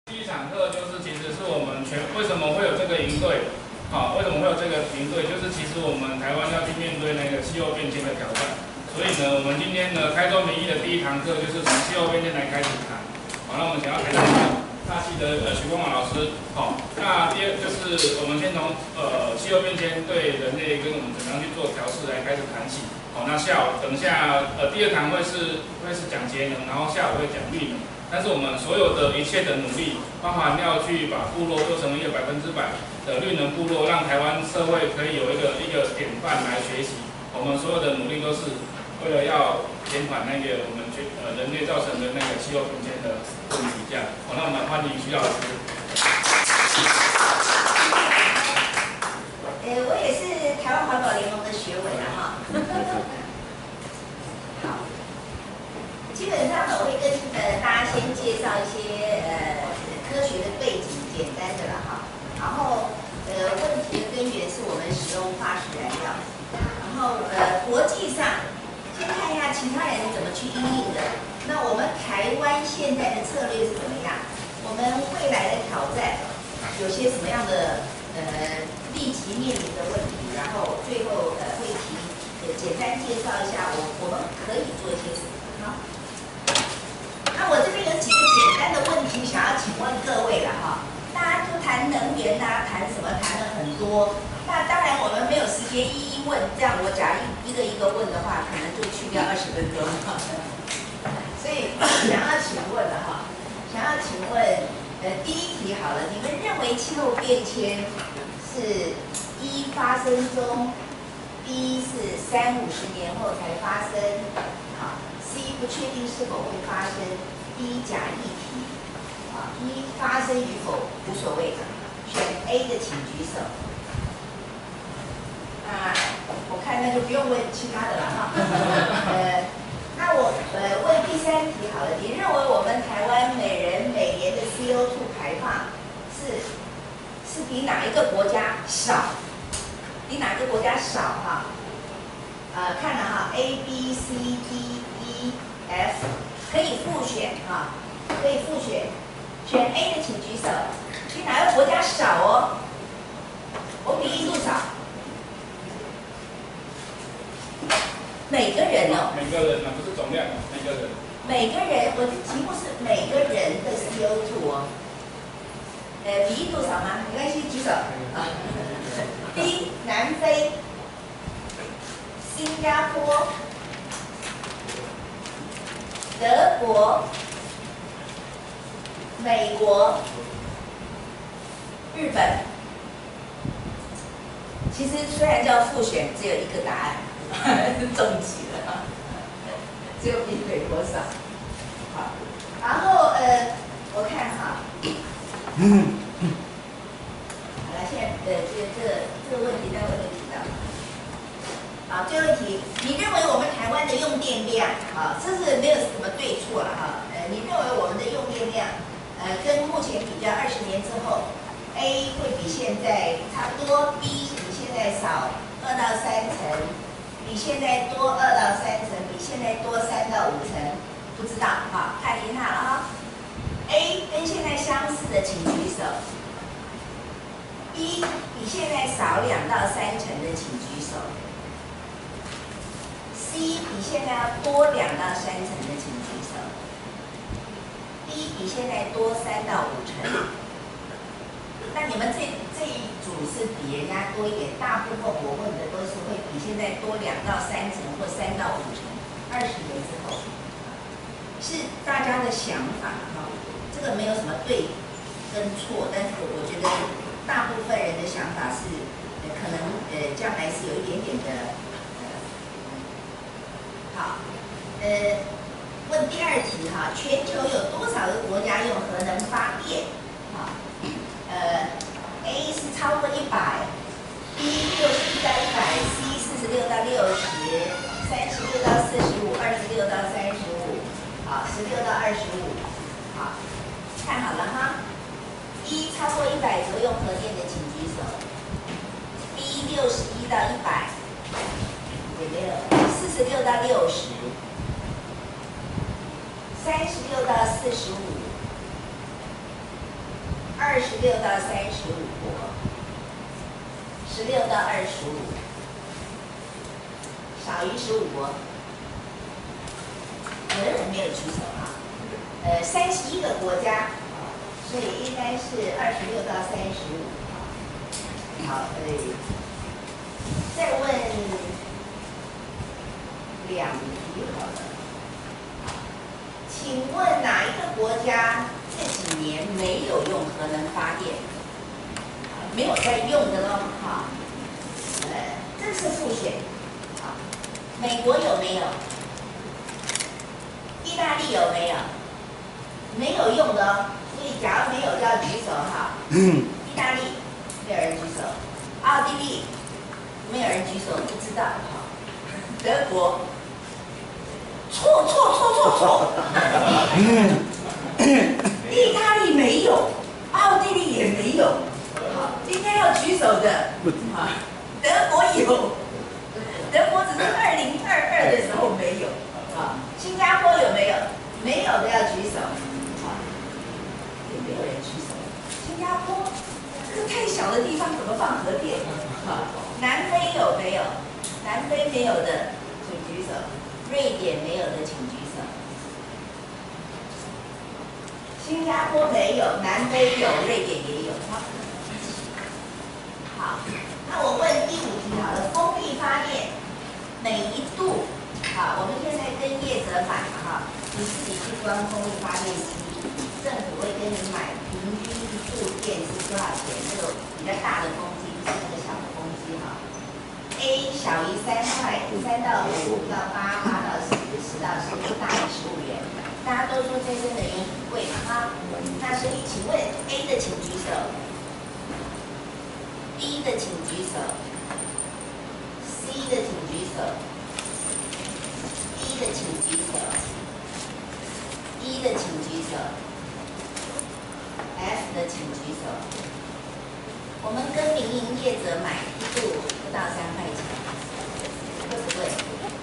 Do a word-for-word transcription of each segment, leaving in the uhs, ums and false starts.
第一场课就是其实是我们全为什么会有这个营队？好、为什么会有这个营队？就是其实我们台湾要去面对那个气候变迁的挑战，所以呢，我们今天呢开宗明义的第一堂课就是从气候变迁来开始谈。好，那我们想要谈谈大气的呃许光华老师。好，那第二就是我们先从呃气候变迁对人类跟我们怎么样去做调试来开始谈起。好，那下午等一下呃第二堂会是会是讲节能，然后下午会讲绿能。但是我们所有的一切的努力，包含要去把部落做成一个百分之百的绿能部落，让台湾社会可以有一个一个典范来学习。我们所有的努力都是为了要减缓那个我们全呃人类造成的那个气候变迁的问题。这样，好，那我们欢迎徐老师。 呃，我也是台湾环保联盟的学委了哈。好，基本上呢，我会跟呃大家先介绍一些呃科学的背景，简单的了哈。然后呃问题的根源是我们使用化石燃料，然后呃国际上先看一下其他人怎么去因应的。那我们台湾现在的策略是怎么样？我们未来的挑战有些什么样的呃立即面临的问题？然后最后呃会提呃简单介绍一下我我们可以做一些什么。好，那我这边有几个简单的问题想要请问各位了哈。大家都谈能源啊，谈什么谈了很多。那当然我们没有时间一一问，这样我假一一个一个问的话，可能就去掉二十分钟哈。所以想要请问的哈，想要请问，呃，第一题好了，你们认为气候变迁是一发生中，B 是三五十年后才发生，啊 ，C 不确定是否会发生 ，D 假议题，啊 ，E 发生与否无所谓，选 A 的请举手。那我看那就不用问其他的了哈，呃。那我呃问第三题好了，你认为我们台湾每人每年的 C O 二 排放是是比哪一个国家少？比哪个国家少哈？呃，看了哈 ，A B C D E F 可以复选哈，可以复选，选 A 的请举手，比哪个国家少哦？我比印度少。每个人哦， 每个人啊，不是总量，每个人。 每个人，我的题目是每个人的 C O 二 哦。呃，比印度少吗？没关系，举手。啊。第一，南非、新加坡、德国、美国、日本。其实虽然叫复选，只有一个答案。中级了，只有比美国少。好，然后呃，我看哈，嗯，好了，现在呃，这这这个问题待会会提到。好，最后一题，你认为我们台湾的用电量，啊，这是没有什么对错了哈。呃，你认为我们的用电量，呃，跟目前比较二十年之后 ，A 会比现在差不多 ，B 比现在少二到三成。比现在多二到三成，比现在多三到五成，不知道哈，看一下了哈。A 跟现在相似的请举手。B 比现在少两到三成的请举手。C 比现在要多两到三成的请举手。D 比现在多三到五成。那你们这这一组是比人家多一点，大部分我问的都是会比现在多两到三成或三到五成，二十年之后，是大家的想法哈，这个没有什么对跟错，但是我觉得大部分人的想法是，呃、可能呃将来是有一点点的，呃，好，呃，问第二题哈，全球有多少个国家用核能发电？哈。呃 ，A 是超过一百 ，B 六十一到一百 ，C 四十六到六十，三十六到四十五，二十六到三十五，好，十六到二十五，好，看好了哈。一超过一百则用核电的请举手 ，B 六十一到一百，也没有，四十六到六十，三十六到四十五。 二十六到三十五国，十六到二十五，少于十五国。有的人没有举手啊。呃，三十一个国家，所以应该是二十六到三十五。好，呃，再问两题好了。请问哪一个国家这几年没有用核能发电？没有在用的咯，哈。呃，这是复选。好，美国有没有？意大利有没有？没有用的哦，所以假如没有就要举手哈。意大利没有人举手，奥地利没有人举手，不知道哈。德国，错错错错错。意大利没有，奥地利也没有，好，应该要举手的。啊，德国有，德国只是二零二二的时候没有。啊，新加坡有没有？没有的要举手。也没有人举手。新加坡这个太小的地方怎么放核电？啊，南非有没有？南非没有的，请举手。瑞典没有的，请举手。新加坡没有，南非有，瑞典也有。好，那我问第五题好了，风力发电每一度，好，我们现在跟业者买嘛哈，你自己去装风力发电机。政府会跟你买平均一度电是多少钱？这个比较大的风机，不是那个小的风机哈。A 小于三块，三到五，五到八，八到十，十到十五，大于十五元。大家都说再生能源很贵嘛哈，那所以请问 A 的请举手 ，B 的请举手 ，C 的请举手 ，D 的请举手 ，E 的请举手。F 的请举手。我们跟民营业者买一度不到三块钱，贵不贵？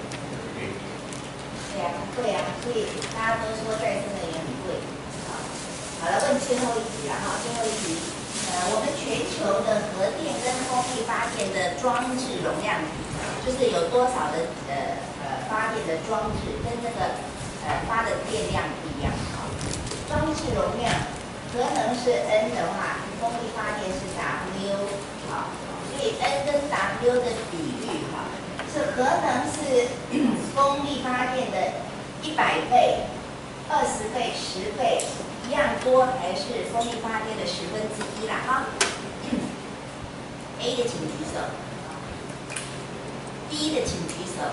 对呀，不贵啊，所以大家都说再生能源很贵。好，好了，问最后一题了哈，最后一题，呃，我们全球的核电跟风力发电的装置容量比，就是有多少的呃呃发电的装置跟这个呃发的电量不一样。好，装置容量。核能是 N 的话，风力发电是 W， 好，所以 N 跟 W 的比率哈，是核能是风力发电的一百倍、二十倍、十倍一样多，还是风力发电的十分之一啦？哈 ，A 的请举手 ，B 的请举手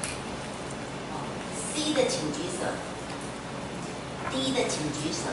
，C 的请举手 ，D 的请举手。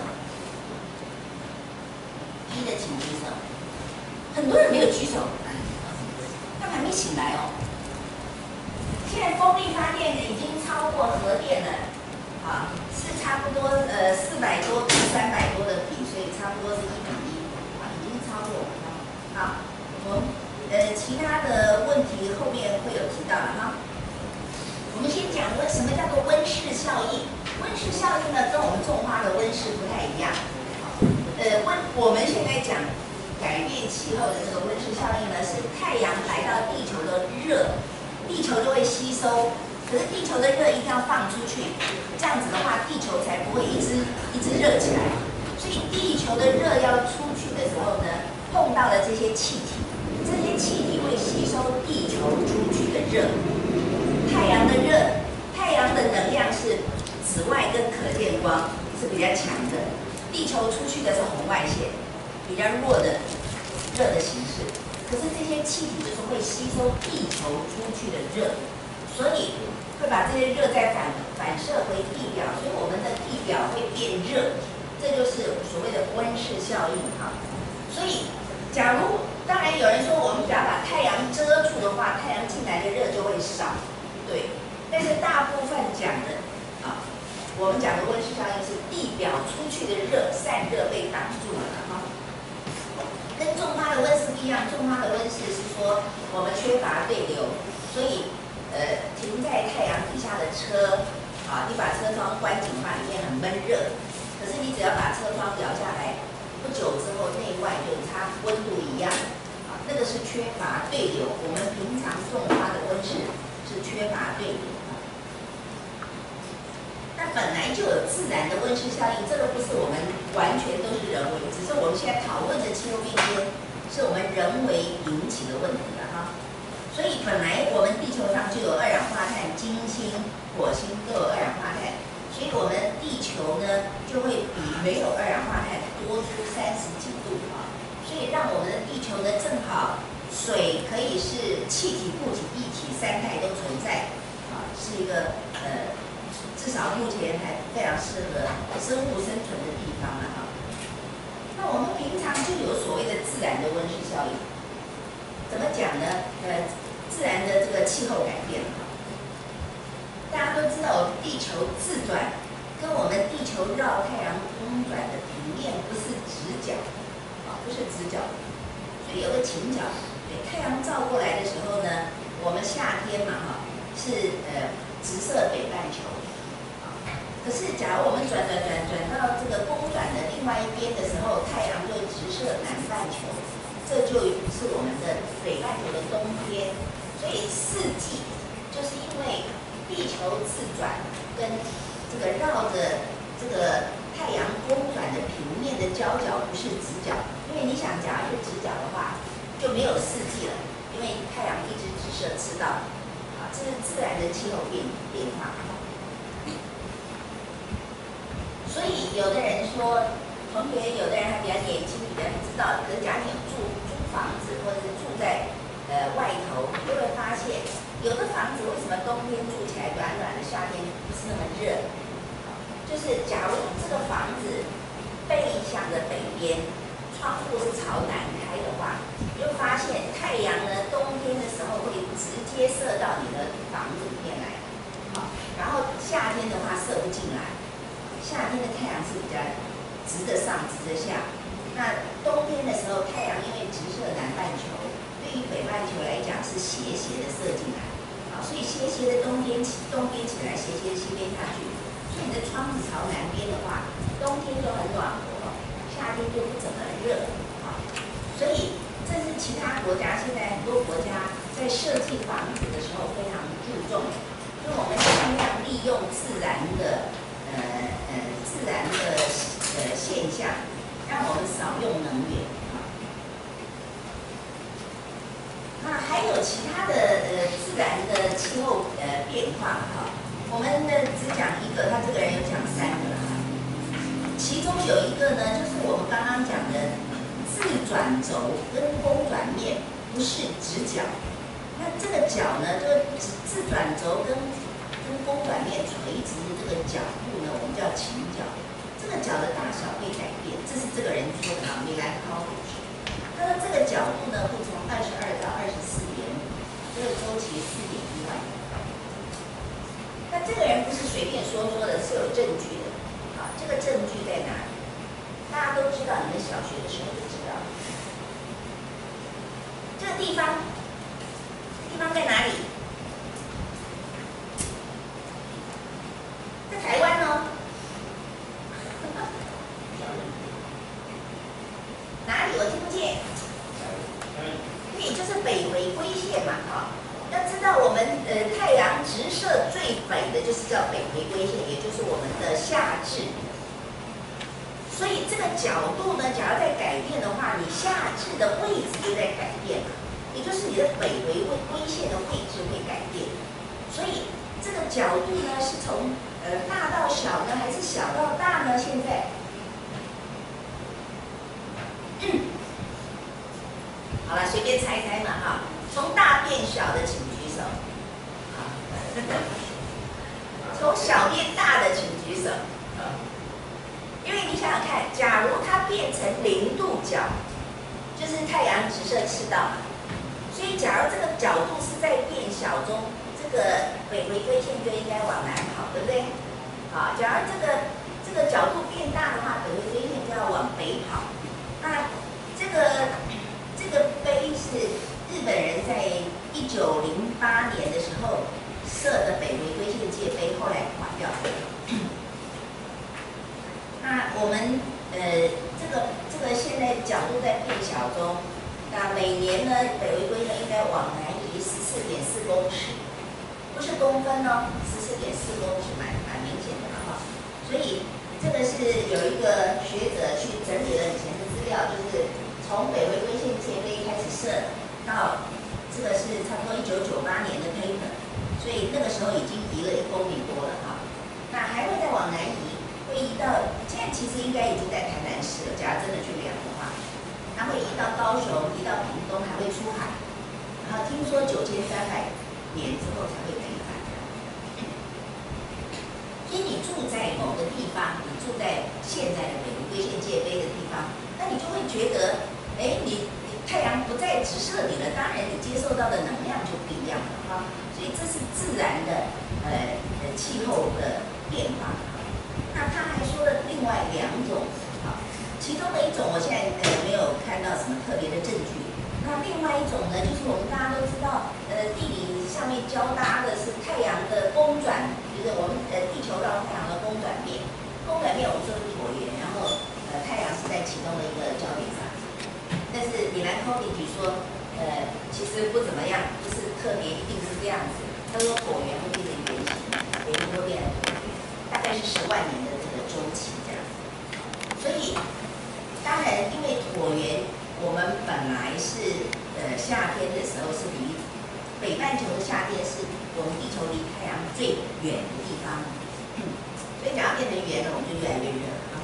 一的请举手，很多人没有举手，他们还没醒来哦。现在风力发电已经超过核电了，啊，是差不多呃四百多比三百多的比，所以差不多是一比一，啊，已经超过了。好，我们呃其他的问题后面会有提到了哈。我们先讲温什么叫做温室效应？温室效应呢，跟我们种花的温室不太一样。呃，温我们现在讲改变气候的这个温室效应呢，是太阳来到地球的热，地球就会吸收。可是地球的热一定要放出去，这样子的话，地球才不会一直一直热起来。所以地球的热要出去的时候呢，碰到了这些气体，这些气体会吸收地球出去的热。太阳的热，太阳的能量是紫外跟可见光是比较强的。地球出去的是红外线，比较弱的热的形式。可是这些气体就是会吸收地球出去的热，所以会把这些热再反反射回地表，所以我们的地表会变热，这就是所谓的温室效应哈。所以，假如当然有人说我们只要把太阳遮住的话，太阳进来的热就会少，对。但是大部分讲的啊。我们讲的温室效应是地表出去的热散热被挡住了哈，跟种花的温室不一样。种花的温室是说我们缺乏对流，所以呃停在太阳底下的车啊，你把车窗关紧的话，里面很闷热。可是你只要把车窗摇下来， 不久之后内外就差温度一样，啊，那个是缺乏对流。我们平常种花的温室是缺乏对流的。那本来就有自然的温室效应，这个不是我们完全都是人为，只是我们现在讨论的气候变迁是我们人为引起的问题了哈。所以本来我们地球上就有二氧化碳，金星、火星都有二氧化碳。所以我们地球呢就会比没有二氧化碳多出三十几度啊，所以让我们的地球呢正好水可以是气体、固体、液体三态都存在啊，是一个呃至少目前还非常适合生物生存的地方了哈。那我们平常就有所谓的自然的温室效应，怎么讲呢？呃，自然的这个气候改变哈。大家都知道，地球自转跟我们地球绕太阳公转的平面不是直角，啊，不是直角，所以有个倾角。对，太阳照过来的时候呢，我们夏天嘛，哈，是呃直射北半球，啊，可是假如我们转转转转到这个公转的另外一边的时候，太阳就直射南半球，这就是我们的北半球的冬天。所以四季就是因为地球自转跟这个绕着这个太阳公转的平面的交角不是直角，因为你想，假如是直角的话，就没有四季了，因为太阳一直直射赤道，啊，这是自然的气候变变化。所以有的人说，同学有的人还比较年轻，比较不知道，可是假如你有住租房子或者是住在呃外头，你就会发现。有的房子为什么冬天住起来暖暖的，夏天不是那么热？就是假如这个房子背向着北边，窗户是朝南开的话，你就发现太阳呢，冬天的时候会直接射到你的房子里面来，好，然后夏天的话射不进来。夏天的太阳是比较直着上，直着下。那冬天的时候，太阳因为直射南半球，对于北半球来讲是斜斜的射进来。所以斜斜的东边起，东边起来，斜斜的西边下去。所以你的窗子朝南边的话，冬天就很暖和，夏天就不怎么热啊。所以这是其他国家现在很多国家在设计房子的时候非常注重，所以我们尽量利用自然的呃呃自然的呃现象，让我们少用能源。那还有其他的呃自然的气候呃变化哈，我们呢只讲一个，他这个人有讲三个哈。其中有一个呢，就是我们刚刚讲的自转轴跟公转面不是直角。那这个角呢，这个自转轴跟跟公转面垂直的这个角度呢，我们叫倾角。这个角的大小会改变，这是这个人说的哈，米兰考古学。他说这个角度呢，会从二十二到二十四点五，这个周期四点一万年。那这个人不是随便说说的，是有证据的。啊，这个证据在哪里？大家都知道，你们小学的时候就知道。这个地方，地方在哪里？在台湾哦。哪里？我听不见。对，就是北回归线嘛，哈、哦。要知道我们呃太阳直射最北的就是叫北回归线，也就是我们的夏至。所以这个角度呢，假如在改变的话，你夏至的位置就在改变了，也就是你的北回归线的位置会改变。所以这个角度呢，是从呃大到小呢，还是小到大呢？现在？好了，随便猜猜嘛哈，从大变小的请举手，从小变大的请举手，因为你想想看，假如它变成零度角，就是太阳直射赤道嘛，所以假如这个角度是在变小中，这个北回归线就应该往南跑，对不对？好，假如这个这个角度变大的话，北回归线就要往北跑，那这个。这个碑是日本人在一九零八年的时候设的北回归线界碑，后来垮掉了。 那我们呃这个这个现在角度在变小中，那每年呢北回归呢应该往南移十四点四公尺，不是公分哦，十四点四公尺蛮蛮明显的哈。所以这个是有一个学者去整理了以前的资料，就是从北回归线界碑开始设到这个是差不多一九九八年的 paper， 所以那个时候已经移了一公里多了哈。那还会再往南移，会移到现在其实应该已经在台南市了。假如真的去量的话，它会移到高雄，移到屏东，还会出海。然后听说九千三百年之后才会北返。所以你住在某个地方，你住在现在的北回归线界碑的地方，那你就会觉得，哎，你太阳不再直射你了，当然你接受到的能量就不一样了哈。所以这是自然的呃呃气候的变化。那他还说了另外两种啊，其中的一种我现在呃没有看到什么特别的证据。那另外一种呢，就是我们大家都知道，呃，地理上面教大家的是太阳的公转，就是我们呃地球绕太阳的公转面。公转面我们说是椭圆，然后呃太阳是在其中的一个焦点上。但是米兰科比举说，呃，其实不怎么样，不是特别一定是这样子。他说椭圆会变成圆形，圆形会变成椭圆，大概是十万年的这个周期这样。所以，当然因为椭圆，我们本来是呃夏天的时候是离北半球的夏天是我们地球离太阳最远的地方，嗯，所以只要变成圆了，我们就越来越热啊。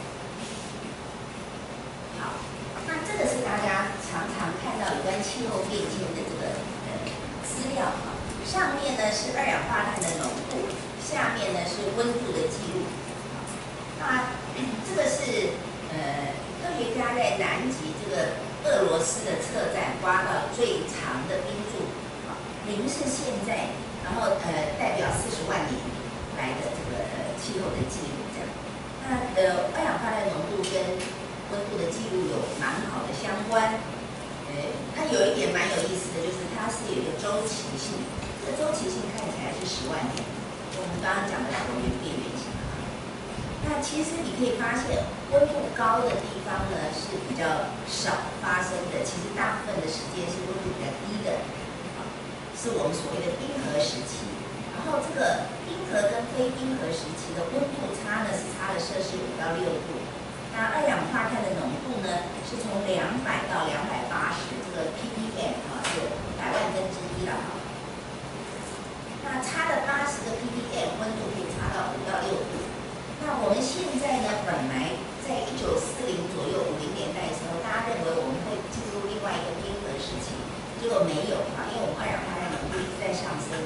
好，那这个是大家常常看到有关气候变迁的这个呃资料啊。上面呢是二氧化碳的浓度，下面呢是温度的记录。那这个是呃科学家在南极这个俄罗斯的测站刮到最长的冰柱，啊，零是现在，然后呃代表四十万年来的这个呃气候的记录这样。那呃二氧化碳浓度跟温度的记录有蛮好的相关。呃，它有一点蛮有意思的，就是它是有一个周期性。这个周期性看起来是十万年，我们刚刚讲的椭圆变圆形啊。那其实你可以发现，温度高的地方呢是比较少发生的，其实大部分的时间是温度比较低的，啊，是我们所谓的冰河时期。然后这个冰河跟非冰河时期的温度差呢是差了摄氏五到六度。那二氧化碳的浓度呢是从两百到两百八十，这个 ppm 啊是百万分之一了哈。那差了八十个 ppm， 温度可以差到五到六度。那我们现在呢，本来在一九四零左右五零年代的时候，大家认为我们会进入另外一个冰河时期，结果没有啊，因为我们二氧化碳浓度一直在上升。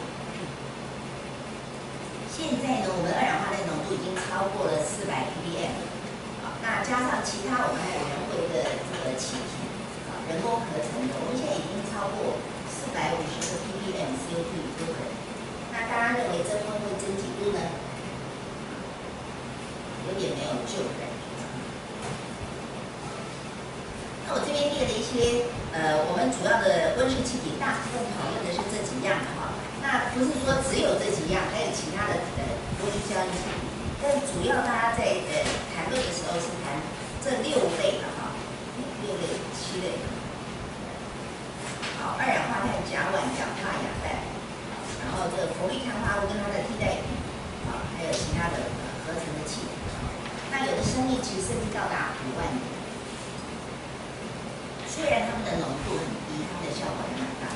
现在呢，我们二氧化碳浓度已经超过了四百 ppm， 啊，那加上其他我们还有人为的这个气体啊，人工合成的，我们现在已经超过四百五十个 ppm C O 二 equivalent。那大家认为增温会增几度呢？有点没有救的感觉。那我这边列了一些，呃，我们主要的温室气体，大部分讨论的是这几样的哈。那不是说只有这几样，还有其他的呃温室效应气体，但主要大家在呃谈论的时候是谈这六类的哈，六类、七类。好，二氧化碳、甲烷、氧化亚氮，然后这个氟氯碳化物跟它的替代品，啊，还有其他的呃合成的气体。那有的生命其实甚至到达五万年，虽然它们的浓度很低，它们的效果还蛮大。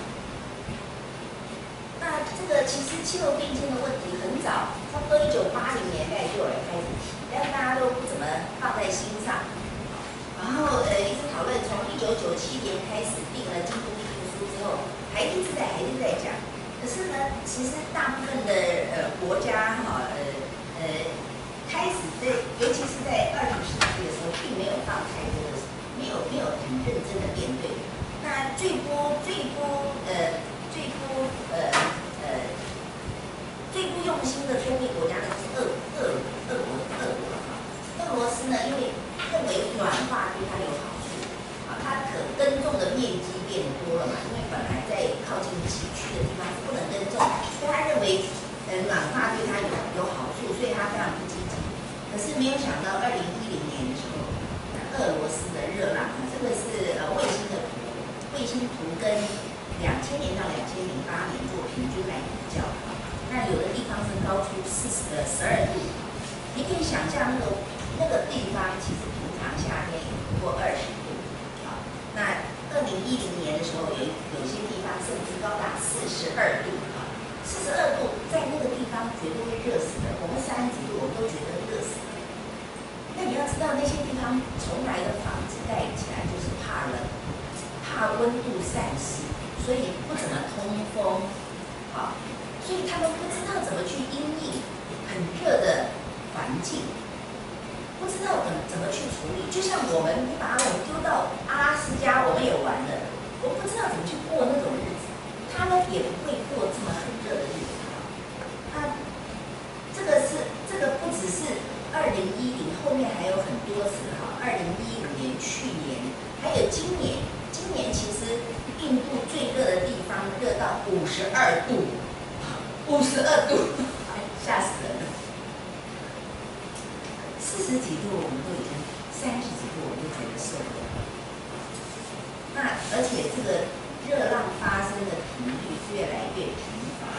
那这个其实气候变迁的问题很早，差不多一九八零年代就有人开始提，但大家都不怎么放在心上。然后呃一直讨论，从一九九七年开始定了京都议定书之后，还一直在还一直在讲。可是呢，其实大部分的呃国家哈呃呃。开始在，尤其是在二十世纪的时候，并没有放太多的，没有没有很认真的面对。那最不最不呃最不呃呃最不用心的脱贫国家呢是俄俄俄国俄国哈。俄罗斯呢，因为认为暖化对它有好处，啊，它可耕种的面积变多了嘛，因为本来在靠近崎岖的地方是不能耕种，所以他认为呃暖化对它有有好处，所以他非常千年到两千零八年做平均来比较，那有的地方是高出四十呃十二度，你可以想象那个那个地方其实平常夏天也不过二十度，啊，那二零一零年的时候有有些地方甚至高达四十二度，啊，四十二度在那个地方绝对会热死的，我们三十几度我们都觉得热死了。那你要知道那些地方从来的房子盖起来就是怕冷，怕温度散失，所以不怎么通风，啊，所以他们不知道怎么去因应很热的环境，不知道怎么怎么去处理。就像我们，你把我们丢到阿拉斯加，我们也玩了，我不知道怎么去过那种日子，他们也不会过这么很热的日子。啊，这个是这个不只是二零一零，后面还有很多次哈，二零一五年、去年，还有今年。今年其实印度最热的地方热到五十二度，五十二度，吓死人了。四十几度我们都已经，三十几度我们都觉得受不了。那而且这个热浪发生的频率越来越频繁。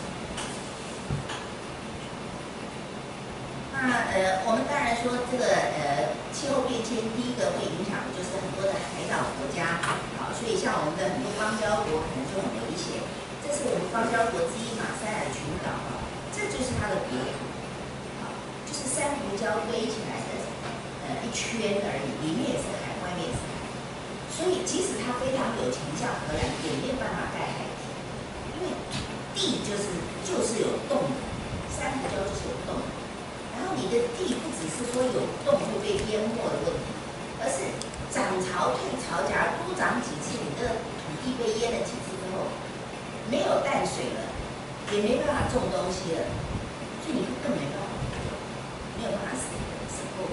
那呃，我们当然说这个呃气候变迁，第一个会影响的就是很多的海岛国家，好，所以像我们的很多邦交国可能就很危险。这是我们邦交国之一马赛尔群岛啊，这就是它的国土，好，就是珊瑚礁堆起来的呃一圈而已，里面也是海，外面也是海，所以即使它非常有钱，像荷兰也没有办法盖海堤，因为地就是就是有洞的，珊瑚礁就是有洞的。然后你的地不只是说有洞会被淹没的问题，而是涨潮退潮，假如多涨几次，你的土地被淹了几次之后，没有淡水了，也没办法种东西了，所以你更没办法，没有办法死死过。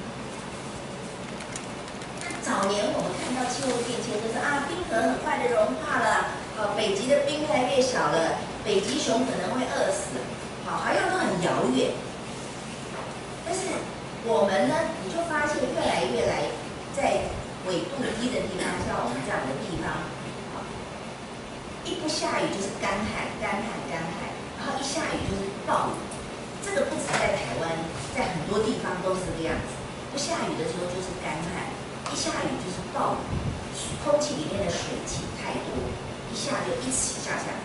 那早年我们看到气候变迁，就是啊，冰河很快的融化了，呃，北极的冰越来越小了，北极熊可能会饿死，好，好像都很遥远。但是我们呢，你就发现越来越来，在纬度低的地方，像我们这样的地方，啊，一不下雨就是干旱，干旱，干旱，然后一下雨就是暴雨。这个不止在台湾，在很多地方都是这样子。不下雨的时候就是干旱，一下雨就是暴雨，空气里面的水汽太多，一下就一起下下来。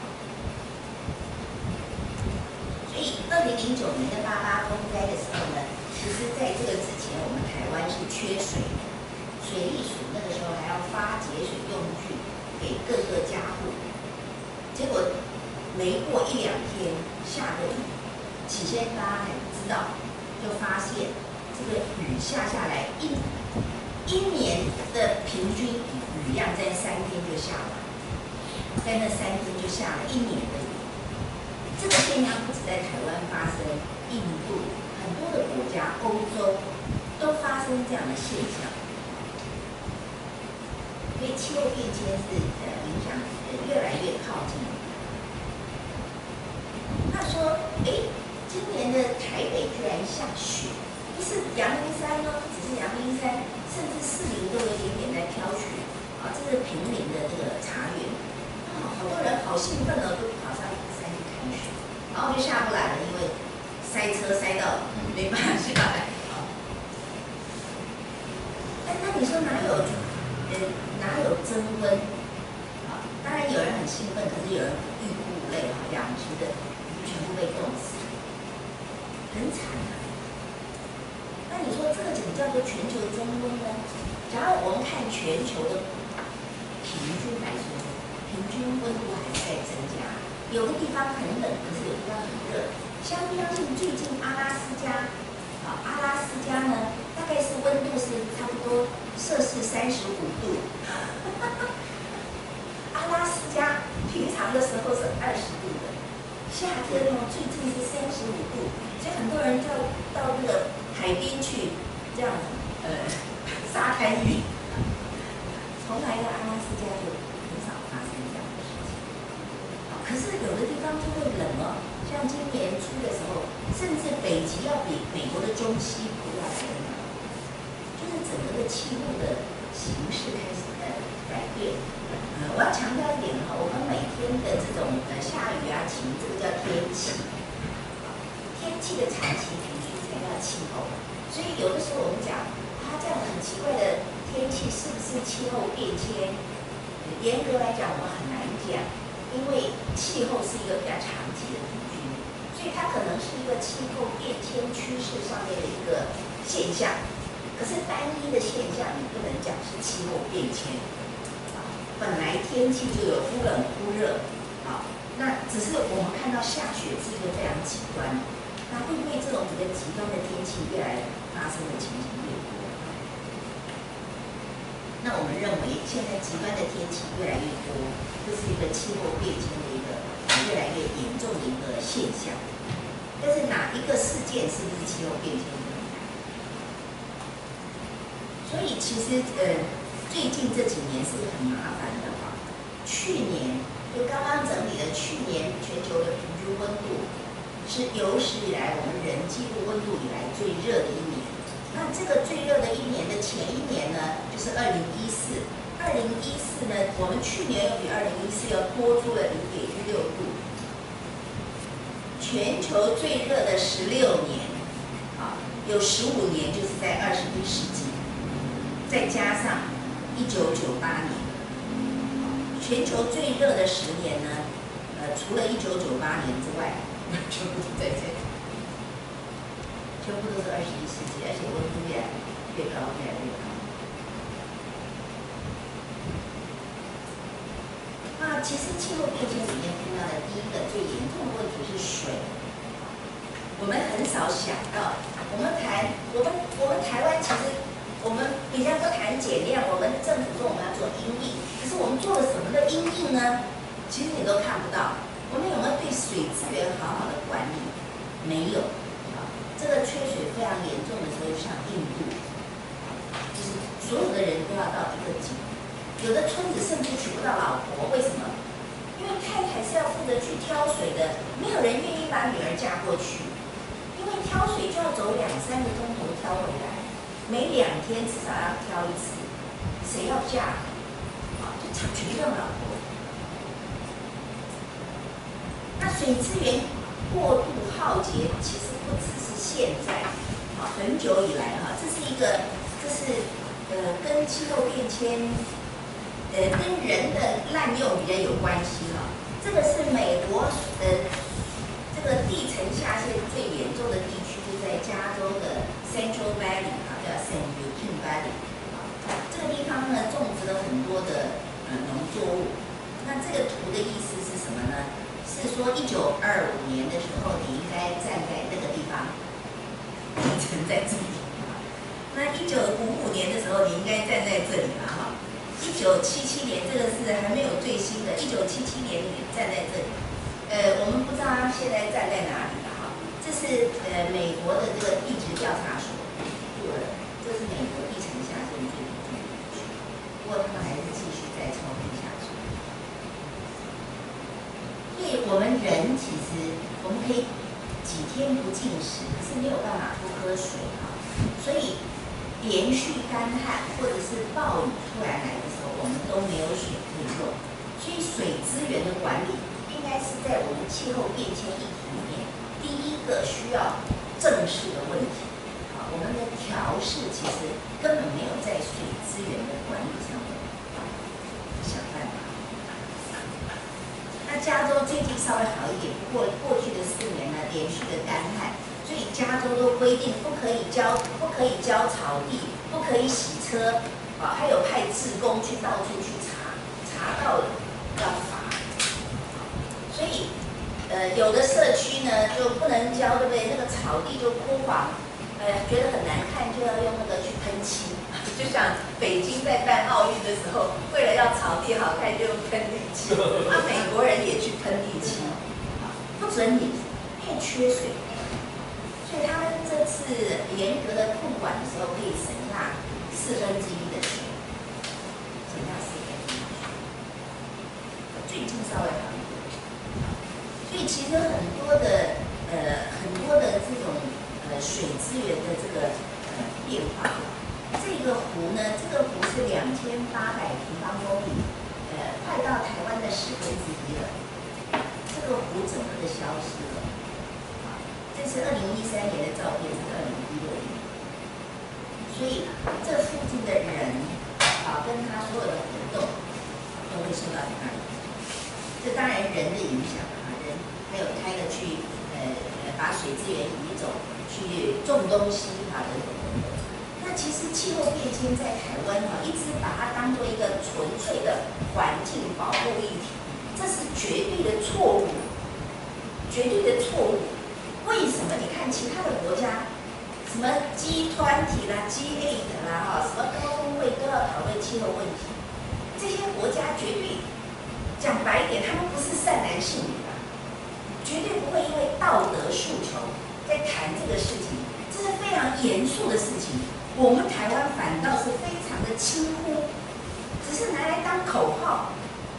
所以，二零零九年的八八风灾的时候呢，其实在这个之前，我们台湾是缺水的，水利署那个时候还要发节水用具给各个家户，结果没过一两天下个雨，起先大家还不知道，就发现这个雨下下来一一年的平均雨量在三天就下完，在那三天就下了一年的雨。这个现象不止在台湾发生，印度很多的国家，欧洲都发生这样的现象。所以气候变迁是呃影响呃越来越靠近。他说，哎，今年的台北居然下雪，不是阳明山哦，不只是阳明山，甚至士林都有一点点在飘雪。啊，这是平林的这个茶园，啊，好多人好兴奋哦，都跑上山去看雪。然后就下不来了，因为塞车塞到没办法下来。哎，那你说哪有呃哪有增温？啊，当然有人很兴奋，可是有人欲哭无泪啊，养殖的全部被冻死，很惨啊。那你说这个怎么叫做全球增温呢？假如我们看全球的平均来说，平均温度还是在增加。有的地方很冷，可是有的地方很热。相相信最近阿拉斯加，啊，阿拉斯加呢，大概是温度是差不多摄氏三十五度。阿拉斯加平常的时候是二十度的，夏天呢最近是三十五度，所以很多人就到那个海边去，这样呃沙滩浴。从来的阿拉斯加就很少发生这样的事情。可是有的地方就会冷哦，像今年初的时候，甚至北极要比美国的中西部要来得冷，就是整个的气候的形式开始呃改变。呃，我要强调一点哈，我型，这个叫天气。天气的长期平均才叫气候。所以有的时候我们讲，它这样很奇怪的天气是不是气候变迁？严格来讲，我们很难讲，因为气候是一个比较长期的平均，所以它可能是一个气候变迁趋势上面的一个现象。可是单一的现象，你不能讲是气候变迁。本来天气就有忽冷忽热，好，那只是我们看到下雪是一个非常极端，那会不会这种比较极端的天气越来发生的情形越多？那我们认为现在极端的天气越来越多，这是一个气候变迁的一个越来越严重的一个现象。但是哪一个事件是不是气候变迁？所以其实呃。最近这几年是很麻烦的哈。去年就刚刚整理的，去年全球的平均温度是有史以来我们人记录温度以来最热的一年。那这个最热的一年的前一年呢，就是二零一四。二零一四呢，我们去年又比二零一四要多出了零点一六度。全球最热的十六年，啊，有十五年就是在二十一世纪，再加上一九九八年，全球最热的十年呢，呃，除了一九九八年之外，全部都在这里，全部都是二十一世纪，而且温度越来越高，越来越高。那其实气候变迁里面碰到的第一个最严重的问题是水，我们很少想到，我们谈我们我们台湾其实。我们比较不谈减量，我们政府说我们要做因应，可是我们做了什么的因应呢？其实你都看不到。我们有没有对水资源好好的管理？没有。啊，这个缺水非常严重的时候，像印度，就是所有的人都要到一个井，有的村子甚至娶不到老婆，为什么？因为太太是要负责去挑水的，没有人愿意把女儿嫁过去，因为挑水就要走两三个钟头挑回来。每两天至少要挑一次，谁要嫁？啊，就娶不上老婆。那水资源过度耗竭，其实不只是现在，啊，很久以来哈，这是一个，这是呃跟气候变迁，呃跟人的滥用比较有关系哈。这个是美国呃这个地层下陷最严重的地区，就在加州的 Central Valley。叫 San Joaquin Valley， 这个地方呢种植了很多的呃农作物。那这个图的意思是什么呢？是说一九二五年的时候，你应该站在那个地方，地层在这里。那一九五五年的时候，你应该站在这里嘛哈。一九七七年这个是还没有最新的，一九七七年你站在这里。呃，我们不知道他现在站在哪里了哈。这是呃美国的这个地质调查所。这是美国地层下陷最严重的地区，不过他们还是继续在超地下去。所以我们人其实我们可以几天不进食，可是没有办法不喝水啊。所以连续干旱或者是暴雨突然来的时候，我们都没有水可以用。所以水资源的管理应该是在我们气候变迁议题里面第一个需要正视的问题。我们的调试其实根本没有在水资源的管理上面想办法。那加州最近稍微好一点，不过过去的四年呢，连续的干旱，所以加州都规定不可以浇，不可以浇草地，不可以洗车，啊，还有派志工去到处去查，查到了要罚。所以，呃，有的社区呢就不能浇，对不对？那个草地就枯黄。呃，觉得很难看，就要用那个去喷漆。就像北京在办奥运的时候，为了要草地好看，就用喷绿漆。那、啊、美国人也去喷绿漆，不准你，因为缺水。所以他们这次严格的控管的时候，可以省下四分之一的水，省下四分之一的水。最近稍微好一点。所以其实很多的呃很多的这种。呃，水资源的这个呃变化，这个湖呢，这个湖是两千八百平方公里，呃，快到台湾的十分之一了。这个这个湖整个的消失了。啊，这是二零一三年的照片，是二零一六年，所以这附近的人啊，跟他所有的活动都会受到很大影响。这当然人的影响啊，人还有开的去呃呃把水资源移走，去种东西啊等等等等。那其实气候变迁在台湾啊，一直把它当做一个纯粹的环境保护议题，这是绝对的错误，绝对的错误。为什么？你看其他的国家，什么 G 团体啦、G 八 啦，哈，什么高峰会都要讨论气候问题，这些国家绝对讲白一点，他们不是善男信女的，绝对不会因为道德诉求在谈这个事情，这是非常严肃的事情。我们台湾反倒是非常的轻忽，只是拿来当口号。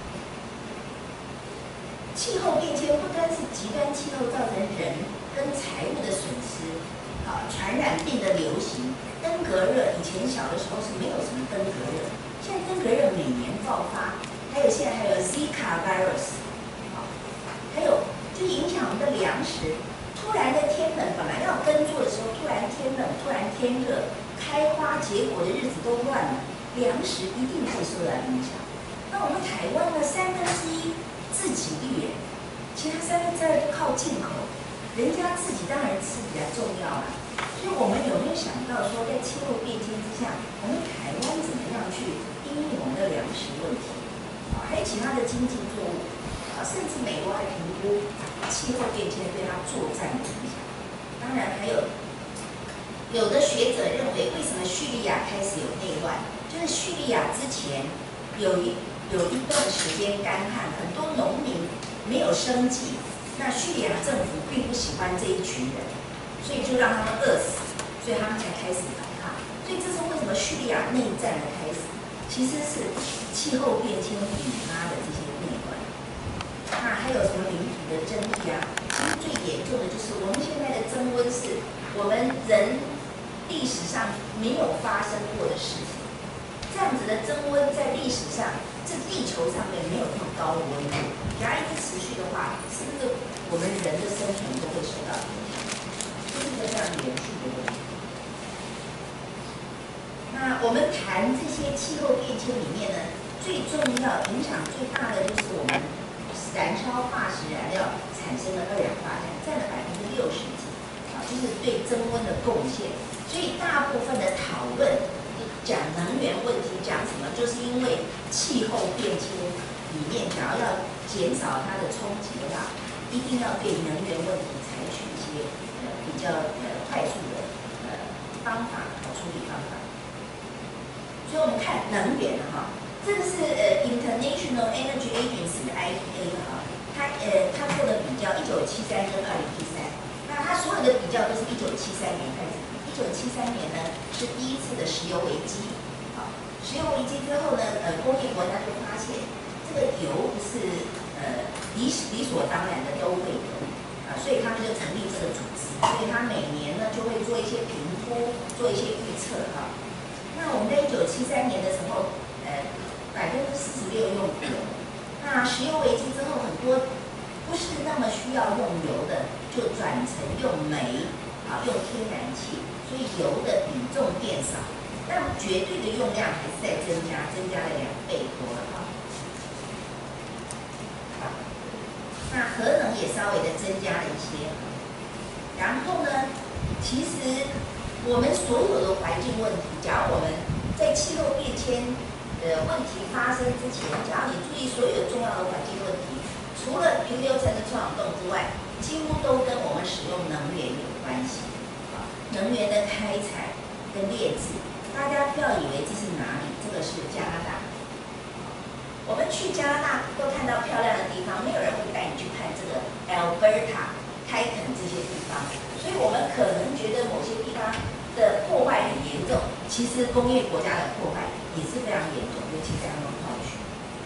气候变迁不单是极端气候造成人跟财物的损失，啊，传染病的流行，登革热，以前小的时候是没有什么登革热，现在登革热每年爆发，还有现在还有 Zika virus， 啊，还有就影响我们的粮食。突然的天冷，本来要耕作的时候，突然天冷，突然天热。开花结果的日子都乱了，粮食一定会受到影响。那我们台湾呢，三分之一自给率，其他三分之二都靠进口，人家自己当然吃比较重要啦。所以我们有没有想到说，在气候变迁之下，我们台湾怎么样去因应我们的粮食问题？啊，还有其他的经济作物啊，甚至美国还评估气候变迁对它作战的影响。当然还有。有的学者认为，为什么叙利亚开始有内乱？就是叙利亚之前有一有一段时间干旱，很多农民没有生计。那叙利亚政府并不喜欢这一群人，所以就让他们饿死，所以他们才开始反抗。所以这是为什么叙利亚内战的开始，其实是气候变迁引发的这些内乱。那还有什么领土的争议啊？其实最严重的就是我们现在的增温是我们人。历史上没有发生过的事情，这样子的增温在历史上，这地球上面没有这么高的温度，假如一直持续的话，是不是我们人的生存都会受到影响？这是一个非常严肃的问题。那我们谈这些气候变迁里面呢，最重要、影响最大的就是我们燃烧化石燃料产生的二氧化碳，占了百分之六十几，啊，就是对增温的贡献。所以大部分的讨论讲能源问题，讲什么，就是因为气候变迁里面，假如要减少它的冲击的话，一定要对能源问题采取一些呃比较呃快速的呃方法和处理方法。所以我们看能源哈，这个是呃 International Energy Agency 的 I E A 哈，它呃它做的比较一九七三跟二零一三，那它所有的比较都是一九七三年开始。一九七三年呢是第一次的石油危机，好，石油危机之后呢，呃，工业国家就发现这个油不是呃理理所当然的都会有啊，所以他们就成立这个组织，所以他每年呢就会做一些评估，做一些预测哈。那我们在一九七三年的时候，呃，百分之四十六用油，那石油危机之后，很多不是那么需要用油的，就转成用煤啊，用天然气。所以油的比重变少，但绝对的用量还是在增加，增加了两倍多了哈。那核能也稍微的增加了一些。然后呢，其实我们所有的环境问题，假如我们在气候变迁的问题发生之前，假如你注意所有重要的环境问题，除了平流层的臭氧洞之外，几乎都跟我们使用能源有关系。能源的开采跟炼制，大家不要以为这是哪里，这个是加拿大。我们去加拿大都看到漂亮的地方，没有人会带你去看这个 Alberta 开垦这些地方，所以我们可能觉得某些地方的破坏很严重，其实工业国家的破坏也是非常严重，尤其在农矿区。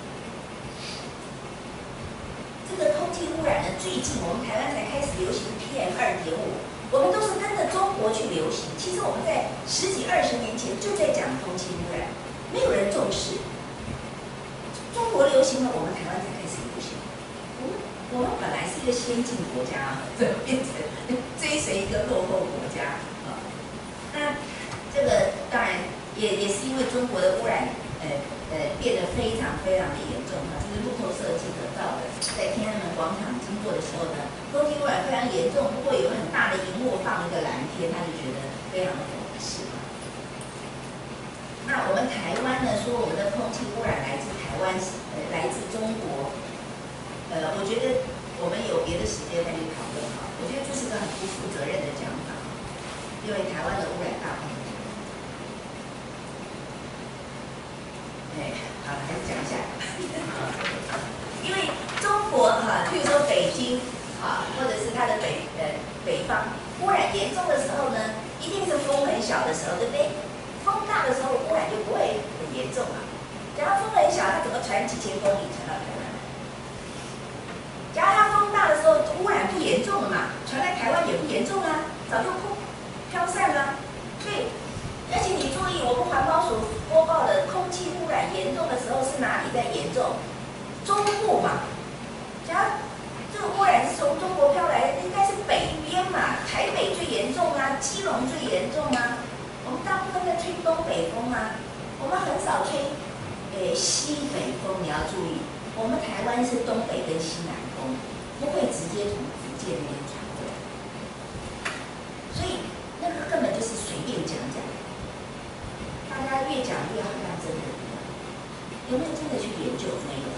这个空气污染呢，最近我们台湾才开始流行 P M 二点五。我们都是跟着中国去流行，其实我们在十几二十年前就在讲空气污染，没有人重视。中国流行了，我们台湾才开始流行。我们我们本来是一个先进国家，这变成追随一个落后国家啊。那这个当然也也是因为中国的污染，呃呃变得非常非常的严重啊。这是路透社记得到的，在天安门广场经过的时候呢，空气污染非常严重，不过有很大的荧幕放一个蓝天，他就觉得非常的讽刺啊。那我们台湾呢，说我们的空气污染来自台湾，呃，来自中国。呃，我觉得我们有别的时间再去讨论哈。我觉得这是个很不负责任的讲法，因为台湾的污染大棚。哎，好了，还是讲一下。因为中国哈，譬如说北京啊，或者是它的北呃北方污染严重的时候呢，一定是风很小的时候，对不对？风大的时候污染就不会很严重了。假如风很小，它怎么传几千公里传到台湾？假如它风大的时候，污染不严重了嘛，传来台湾也不严重啊，早就空飘散了。所以，而且你注意，我们环保署播报的空气污染严重的时候是哪里在严重？中部嘛。假如这个污染是从中国飘来的，应该是北边嘛，台北最严重啊，基隆最严重啊。我们大部分在吹东北风啊，我们很少吹，诶西北风。你要注意，我们台湾是东北跟西南风，不会直接从福建那边传过来，所以那个根本就是随便讲讲。大家越讲越好像真的一样，有没有真的去研究？没有。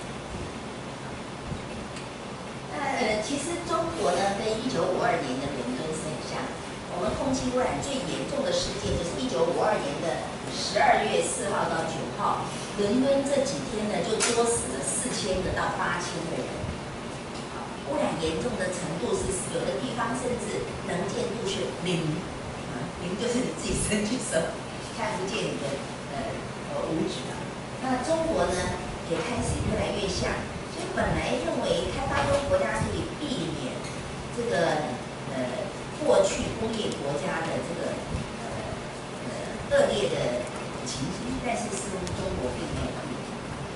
那呃，其实中国呢，跟一九五二年的伦敦是很像。我们空气污染最严重的事件就是一九五二年的十二月四号到九号，伦敦这几天呢就多死了四千个到八千个人。污染严重的程度是有的地方甚至能见度是零，啊，零就是你自己伸举手看不见你的呃呃五指啊。那中国呢也开始越来越像，所以本来认为开发中国家可以避免这个呃。过去工业国家的这个呃呃恶劣的情形，但是似乎中国并没有避免。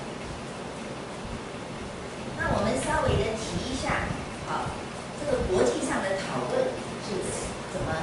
那我们稍微的提一下，好，这个国际上的讨论是怎么？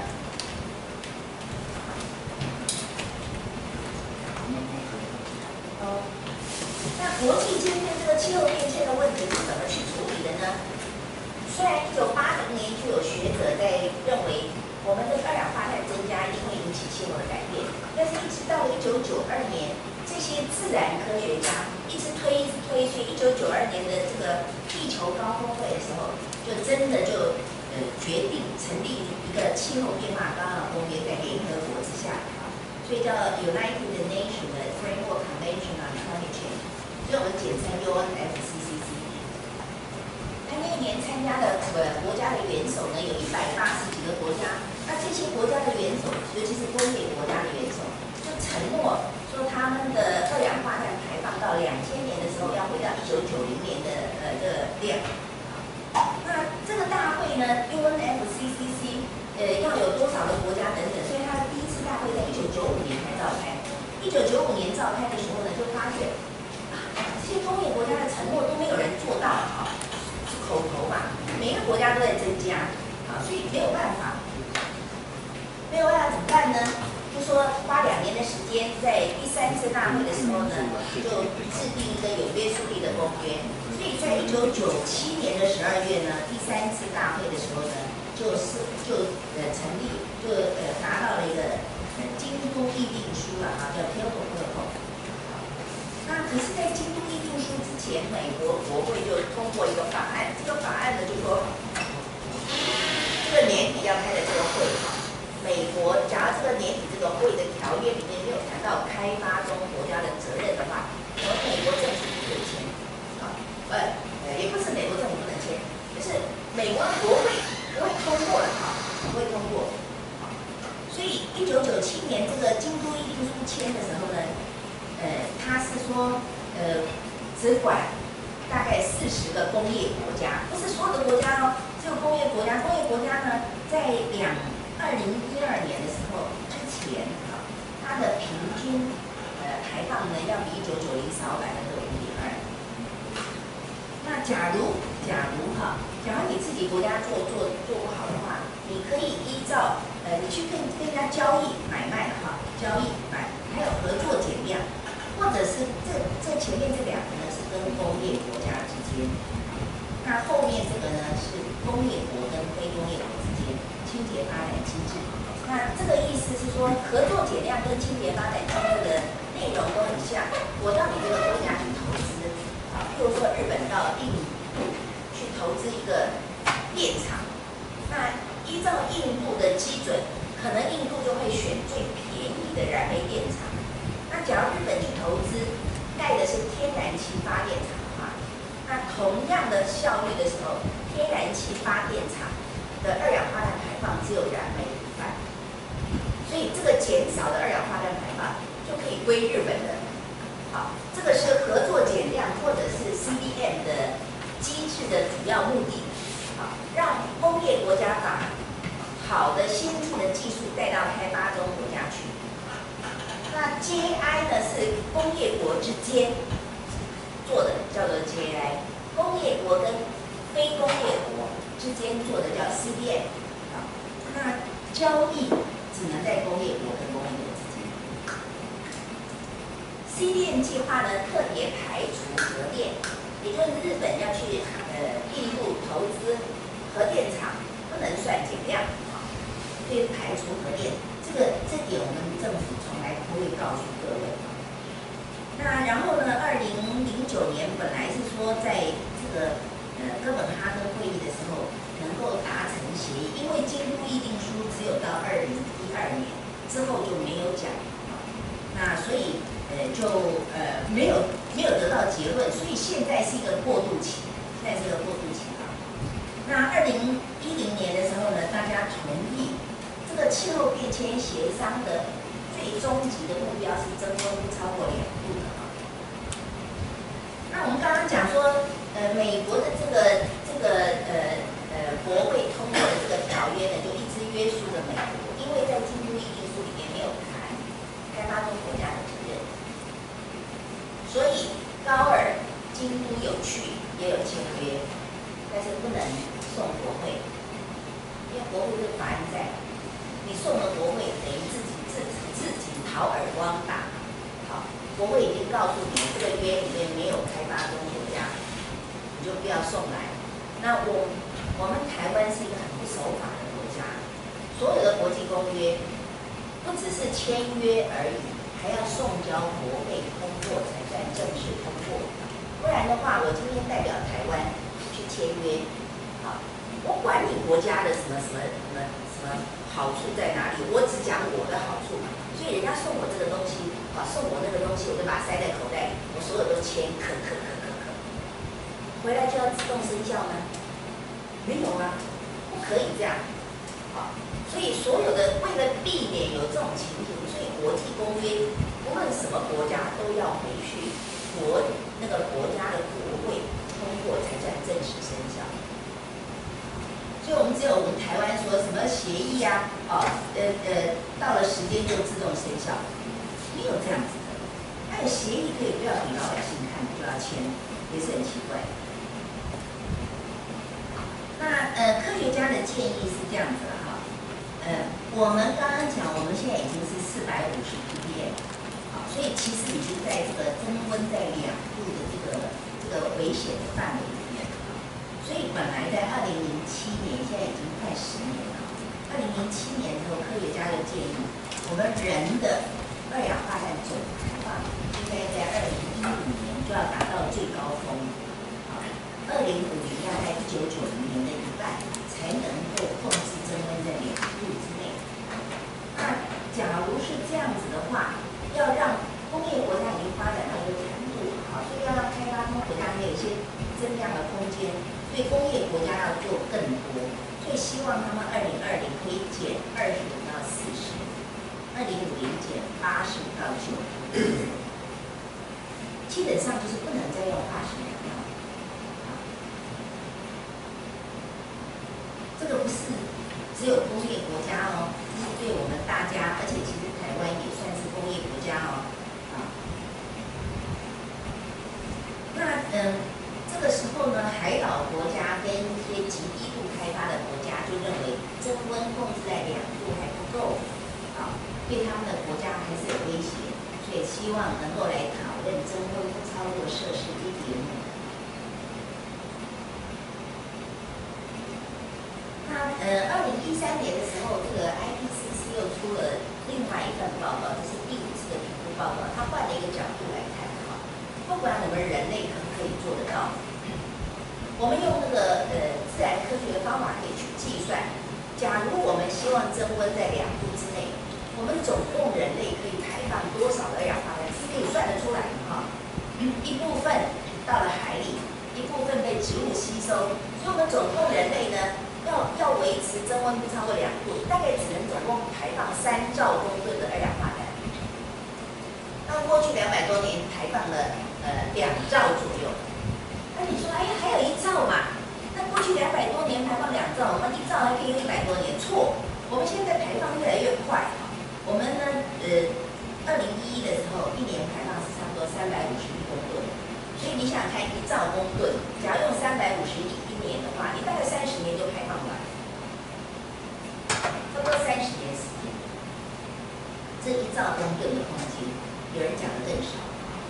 哦，那国际间对这个气候变迁的问题是怎么去处理的呢？虽然一九八零年就有学者在认为我们的二氧化碳增加一定会引起气候的改变，但是一直到了一九九二年，这些自然科学家一直推一直推，所以一九九二年的这个地球高峰会的时候，就真的就呃决定成立一个气候变化纲要公约，在联合国之下啊，所以叫 United Nations 的 Framework Convention on Climate Change， 所以我们简称 U N F C C C。那一年参加的这个国家的元首呢，有一百八十几个国家。那这些国家的元首，尤其是工业国家的元首，就承诺说他们的二氧化碳排放到两千年的时候要回到一九九零年的呃的量。那这个大会呢 ，U N F C C C， 呃，要有多少个国家等等，所以它第一次大会在一九九五年才召开。一九九五年召开的时候呢，就发现啊，这些工业国家的承诺都没有人做到啊。口头嘛，每个国家都在增加，啊，所以没有办法，没有办法怎么办呢？就说花两年的时间，在第三次大会的时候呢，就制定一个有约束力的公约。所以在一九九七年的十二月呢，第三次大会的时候呢，就是就呃成立，就呃拿到了一个呃京都议定书了啊，叫 Kyoto Protocol。那可是，在京都议定书之前，美国国会就通过一个法案。这个法案呢，就说这个年底要开的这个会，美国假如这个年底这个会的条约里面没有谈到开发中国家的责任的话，我们美国政府不可以签。啊，呃，也不是美国政府不能签，就是美国国会不会通过了哈，不会通过。所以，一九九七年这个京都议定书签的时候呢。呃，他是说，呃，只管大概四十个工业国家，不是所有的国家哦，只有工业国家。工业国家呢，在两二零一二年的时候之前啊，它的平均呃排放呢要比一九九零少百分之五点二。那假如假如哈，假如你自己国家做做做不好的话，你可以依照呃，你去跟跟人家交易买卖哈，交易买，还有合作减量，或者是这这前面这两个呢是跟工业国家之间，那后面这个呢是工业国跟非工业国之间清洁发展机制。那这个意思是说，合作减量跟清洁发展机制的内容都很像。我到你这个国家去投资，啊，譬如说日本到印度去投资一个电厂，那依照印度的基准，可能印度就会选最便宜的燃煤电厂。那假如日本去投资盖的是天然气发电厂的话，那同样的效率的时候，天然气发电厂的二氧化碳排放只有燃煤一半，所以这个减少的二氧化碳排放就可以归日本的。好，这个是合作减量或者是 C D M 的机制的主要目的。好，让工业国家把好的先进的技术带到开发中国家去。那 J I 呢是工业国之间做的，叫做 J I； 工业国跟非工业国之间做的叫 C D M。好，那交易只能在工业国跟工业国之间。C D M 计划呢特别排除核电，也就是日本要去呃印度投资核电厂，不能算减量，啊，所以排除核电。这个这点我们政府从来不会告诉各位。那然后呢，二零零九年本来是说在这个呃哥本哈根会议的时候能够达成协议，因为京都议定书只有到二零一二年之后就没有讲，那所以呃就呃没有没有得到结论，所以现在是一个过渡期，现在是一个过渡期啊。那二零一零年的时候呢，大家同意这个气候变迁协商的最终极的目标是增温不超过两度的啊。那我们刚刚讲说，呃，美国的这个这个呃呃国会通过的这个条约呢，就一直约束着美国，因为在京都议定书里面没有谈开发中国家的责任，所以高尔、京都有去也有签约，但是不能送国会，因为国会这个法案在，你送了国会，等于自己自己自己讨耳光打。好，国会已经告诉你，这个约里面没有开发中国家，你就不要送来。那我我们台湾是一个很不守法的国家，所有的国际公约不只是签约而已，还要送交国会通过才算正式通过。不然的话，我今天代表台湾去签约，好，我管你国家的什么什么什么什么好处在哪里，我只讲我的好处。所以人家送我这个东西，啊，送我那个东西，我就把它塞在口袋里，我所有都签，可可可可可，回来就要自动生效吗？没有啊，不可以这样。好，所以所有的为了避免有这种情形，所以国际公约不论什么国家都要回去国那个国家的国会通过才算正式生效。所以我们只有我们台湾说什么协议啊，哦，呃呃，到了时间就自动生效，没有这样子的。那协议可以不要给老百姓看，就要签，也是很奇怪。那呃，科学家的建议是这样子的哈，呃，我们刚刚讲，我们现在已经是四百五十 ppm， 好，所以其实已经在这个增温在两度的这个这个危险的范围里面。所以本来在二零零七年，现在已经快十年了。二零零七年的时候，科学家就建议，我们人的二氧化碳总排放应该在二零一五年就要达到最高峰，好，二零五零要在一九九零年的一半，才能够控制增温在两度之内。那假如是这样子的话，要让工业国家已经发展到一个程度，好，所以要让开发中国家还有一些增量的空间。所以工业国家要做更多，所以希望他们二零二零可以减二十五到四十，二零五零减八十五到九十，基本上就是不能再用化石燃料。这个不是只有工业国家哦，这是对我们大家，而且其实台湾也算是工业国家哦。啊，那嗯。这个时候呢，海岛国家国家还是有威胁，所以希望能够来讨论增温不超过摄氏一点五。那呃，二零一三年的时候，这个 I P C C 又出了另外一份报告，这是第五次的评估报告，它换了一个角度来看哈，不管我们人类可不可以做得到，我们用那个呃自然科学的方法可以去计算，假如我们希望增温在两度之内，我们总共人类可以排放多少的二氧化碳是可以算得出来的哈。一部分到了海里，一部分被植物吸收，所以我们总共人类呢。要要维持增温不超过两度，大概只能总共排放三兆公吨的二氧化碳。那过去两百多年排放了呃两兆左右。那你说，哎呀，还有一兆嘛？那过去两百多年排放两兆，我们一兆还可以用一百多年？错，我们现在排放越来越快。我们呢，呃，二零一一的时候，一年排放是差不多三百五十亿公吨。所以你想想看，一兆公吨，假如用三百五十亿一年的话，你大概三十年就排放完，差不多三十年时间。这一兆公吨的空间，有人讲的更少。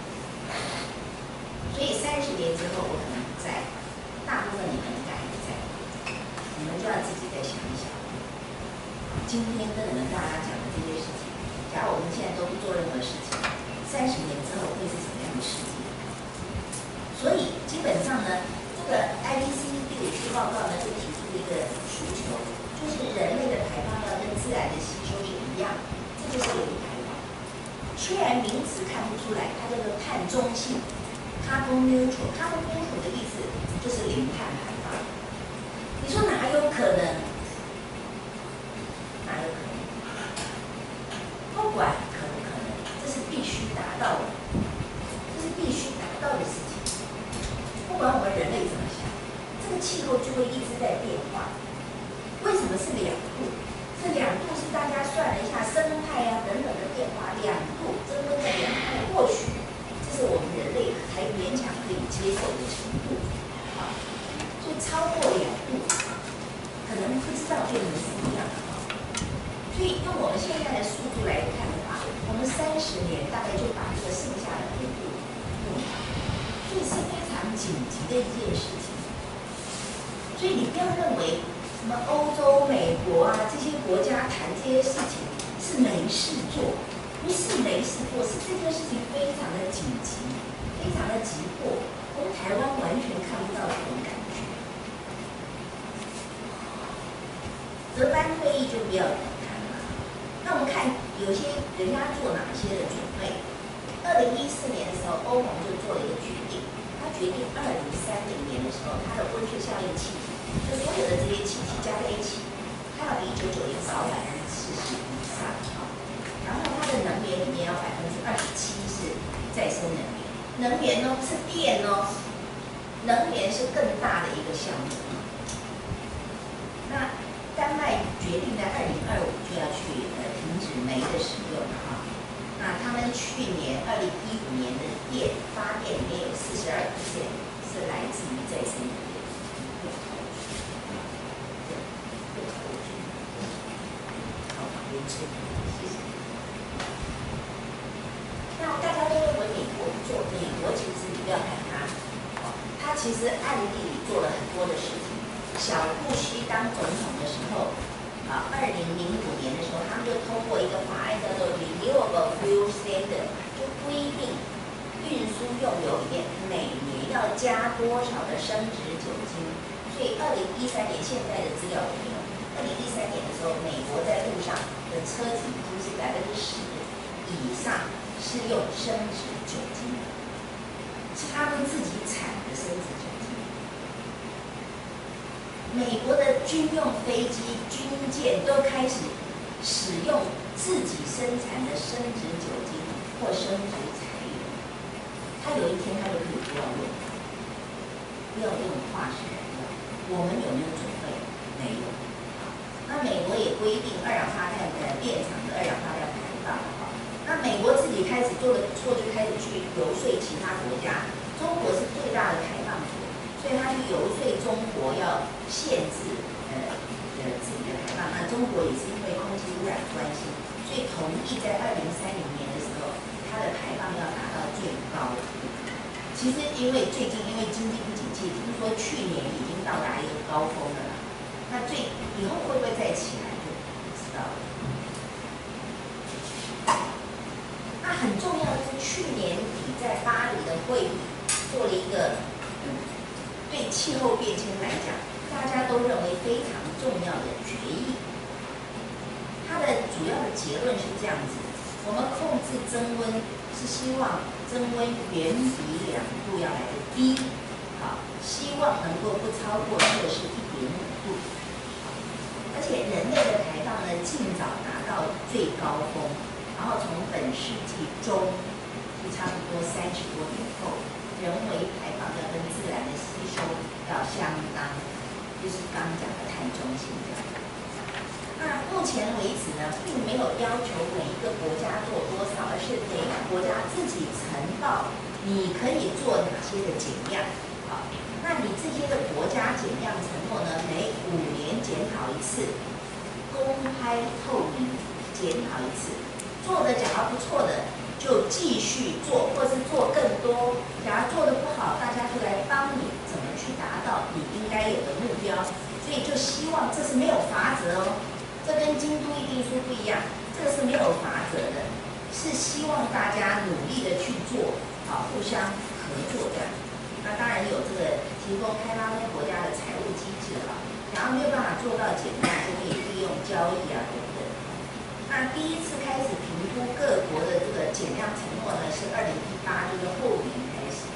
所以三十年之后，我可能不在，大部分你们应该还在，你们就要自己再想一想。今天跟你们大家讲的这些事情，假如我们现在都不做任何事情，三十年之后会是什么样的世界？所以基本上呢，这个 I P C C 第五次报告呢，就提出一个诉求，就是人类的排放要跟自然的吸收是一样，这就是零排放。虽然名词看不出来，它叫做碳中性 （carbon neutral）。carbon neutral 的意思就是零碳排放。你说哪有可能？哪有可能？不管可不可能，这是必须达到的，这是必须达到的事情。不管我们人类怎么想，这个气候就会一直在变化。为什么是两度？这两度是大家算了一下生态啊等等的变化，两度增温在两度，或许这是我们人类还勉强可以接受的程度啊。所以超过两度，可能不知道变成什么样啊。所以用我们现在的速度来看的话，我们三十年大概就把这个剩下的温度用完，所以是非常紧急的一件事情。所以你不要认为什么欧洲、美国啊这些国家谈这些事情是没事做，不是没事做，是这件事情非常的紧急，非常的急迫。我们台湾完全看不到这种感觉。择班会议就不要谈了。那我们看有些人家做哪些的准备。二零一四年的时候，欧盟就做了一个决定，他决定二零三零年的时候，它的温室效应气体，就所有的这些气体加在一起，它要比一九九零少百分之四十以上啊。然后它的能源里面要百分之二十七是再生能源，能源哦是电哦，能源是更大的一个项目。那丹麦决定在二零二五就要去呃停止煤的使用了啊。那他们去年二零一五年的电发电里面有四十二%是来自于再生能源。好，谢谢。那大家都认为美国不做，美国其实你不要看它，它其实暗地里做了很多的事情。小布希当总统的时候，啊，二零零五年的时候，他们就通过一个法案叫做 Renewable Fuel Standard， 就规定运输用油里面每年要加多少的生质酒精。所以二零一三年现在的资料有没有？二零一三年的时候，美国在路上的车子已经是百分之十以上是用生质酒精的，是他们自己产的生质酒精。美国的军用飞机、军舰都开始使用自己生产的生质酒精或生质柴油，它有一天它就可以不要用，不要用化石燃料。我们有没有准备？没有。那美国也规定二氧化碳的电厂的二氧化碳排放。那美国自己开始做了错，就开始去游说其他国家。中国是最大的排放国。所以他去游说中国要限制呃呃自己的排放。那中国也是因为空气污染的关系，所以同意在二零三零年的时候，它的排放要达到最高。其实因为最近因为经济不景气，听说去年已经到达一个高峰了啦。那最以后会不会再起来就不知道了。那很重要的是，去年底在巴黎的会议做了一个，嗯，对气候变迁来讲，大家都认为非常重要的决议。它的主要的结论是这样子：我们控制增温是希望增温远比两度要来的低，好，希望能够不超过摄氏一点五度。而且人类的排放呢，尽早达到最高峰。然后从本世纪中，就差不多三十多年后，人为排放要跟自然的吸收要相当，就是刚讲的碳中性这样。那目前为止呢，并没有要求每一个国家做多少，而是每一个国家自己承报你可以做哪些的减量。好，那你这些的国家减量承诺呢，每五年检讨一次，公开透明检讨一次。做的假如不错的，就继续做，或是做更多。假如做的不好，大家就来帮你怎么去达到你应该有的目标。所以就希望这是没有法则哦，这跟京都议定书不一样，这个是没有法则的，是希望大家努力的去做，好，互相合作这样。那当然有这个提供开发中国家的财务机制哈，假如没有办法做到减量，就可以利用交易啊等等。那第一次开始评估各国的这个减量承诺呢，是二零一八，就是后年开始。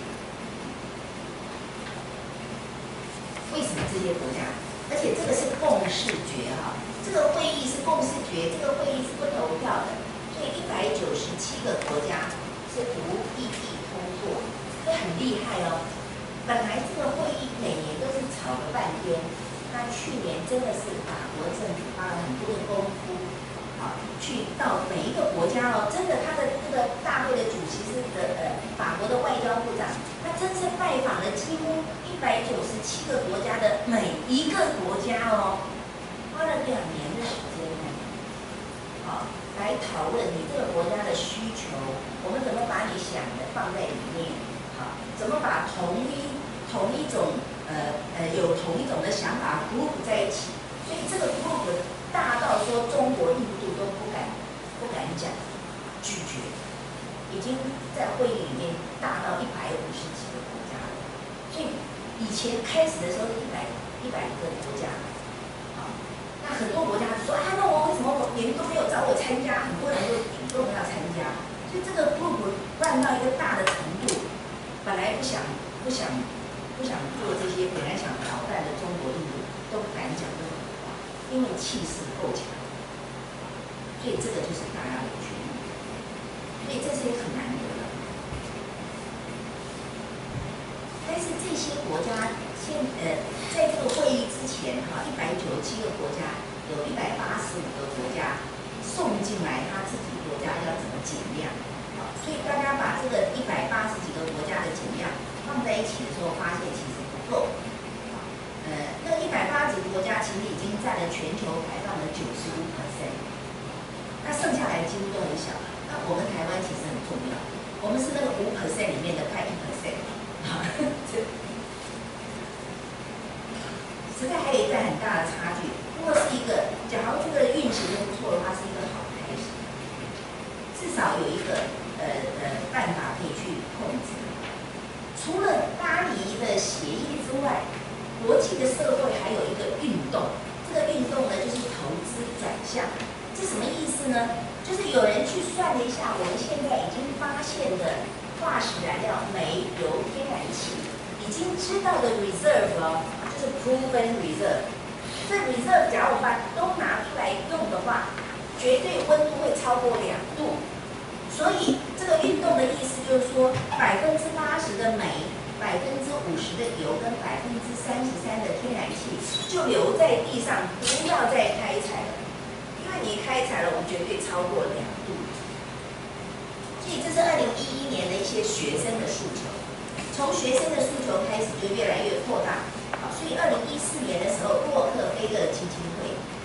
为什么这些国家？而且这个是共识决哈，这个会议是共识决，这个会议是不投票的，所以一百九十七个国家是无异议通过，这很厉害哦。本来这个会议每年都是吵了半天，那去年真的是法国政府花了很多的功夫。去到每一个国家哦，真的，他的这个大会的主席是的呃法国的外交部长，他真是拜访了几乎一百九十七个国家的每一个国家哦，花了两年的时间呢，好来讨论你这个国家的需求，我们怎么把你想的放在里面，好，怎么把同一同一种呃呃有同一种的想法 group 在一起，所以这个 group 大到说中国、印度都不敢不敢讲拒绝，已经在会议里面大到一百五十几个国家了。所以以前开始的时候是一百一百个国家，啊，那很多国家说啊，那我为什么我你们都没有找我参加？很多人就主动要参加，所以这个 group 办到一个大的程度，本来不想不想不想做这些，本来想挑战的中国、印度都不敢讲这种话。因为气势够强，所以这个就是大家的决议，所以这是也很难得的。但是这些国家现呃，在这个会议之前哈，一百九十七个国家，有一百八十五个国家送进来他自己国家要怎么减量，好，所以大家把这个一百八十几个国家的减量放在一起的时候，发现其实不够。呃，那一百八十几个国家其实已经占了全球排放的九十五 percent， 那剩下来几乎都很小。那我们台湾其实很重要，我们是那个五 percent 里面的快一 percent， 实在还有一个很大的差距。不过是一个，假如这个运行的不错的话，是一个好开始，至少有一个呃呃办法可以去控制。除了巴黎的协议之外，国际的社会还有一个运动，这个运动呢就是投资转向。这什么意思呢？就是有人去算了一下，我们现在已经发现的化石燃料煤、油、天然气，已经知道的 reserve 哦，就是 proven reserve。这 reserve 假如把都拿出来用的话，绝对温度会超过两度。所以这个运动的意思就是说，百分之八十的煤。百分之五十的油跟百分之三十三的天然气就留在地上，不要再开采了，因为你开采了，我们绝对超过两度。所以这是二零一一年的一些学生的诉求，从学生的诉求开始就越来越扩大。好，所以二零一四年的时候，洛克菲勒基金会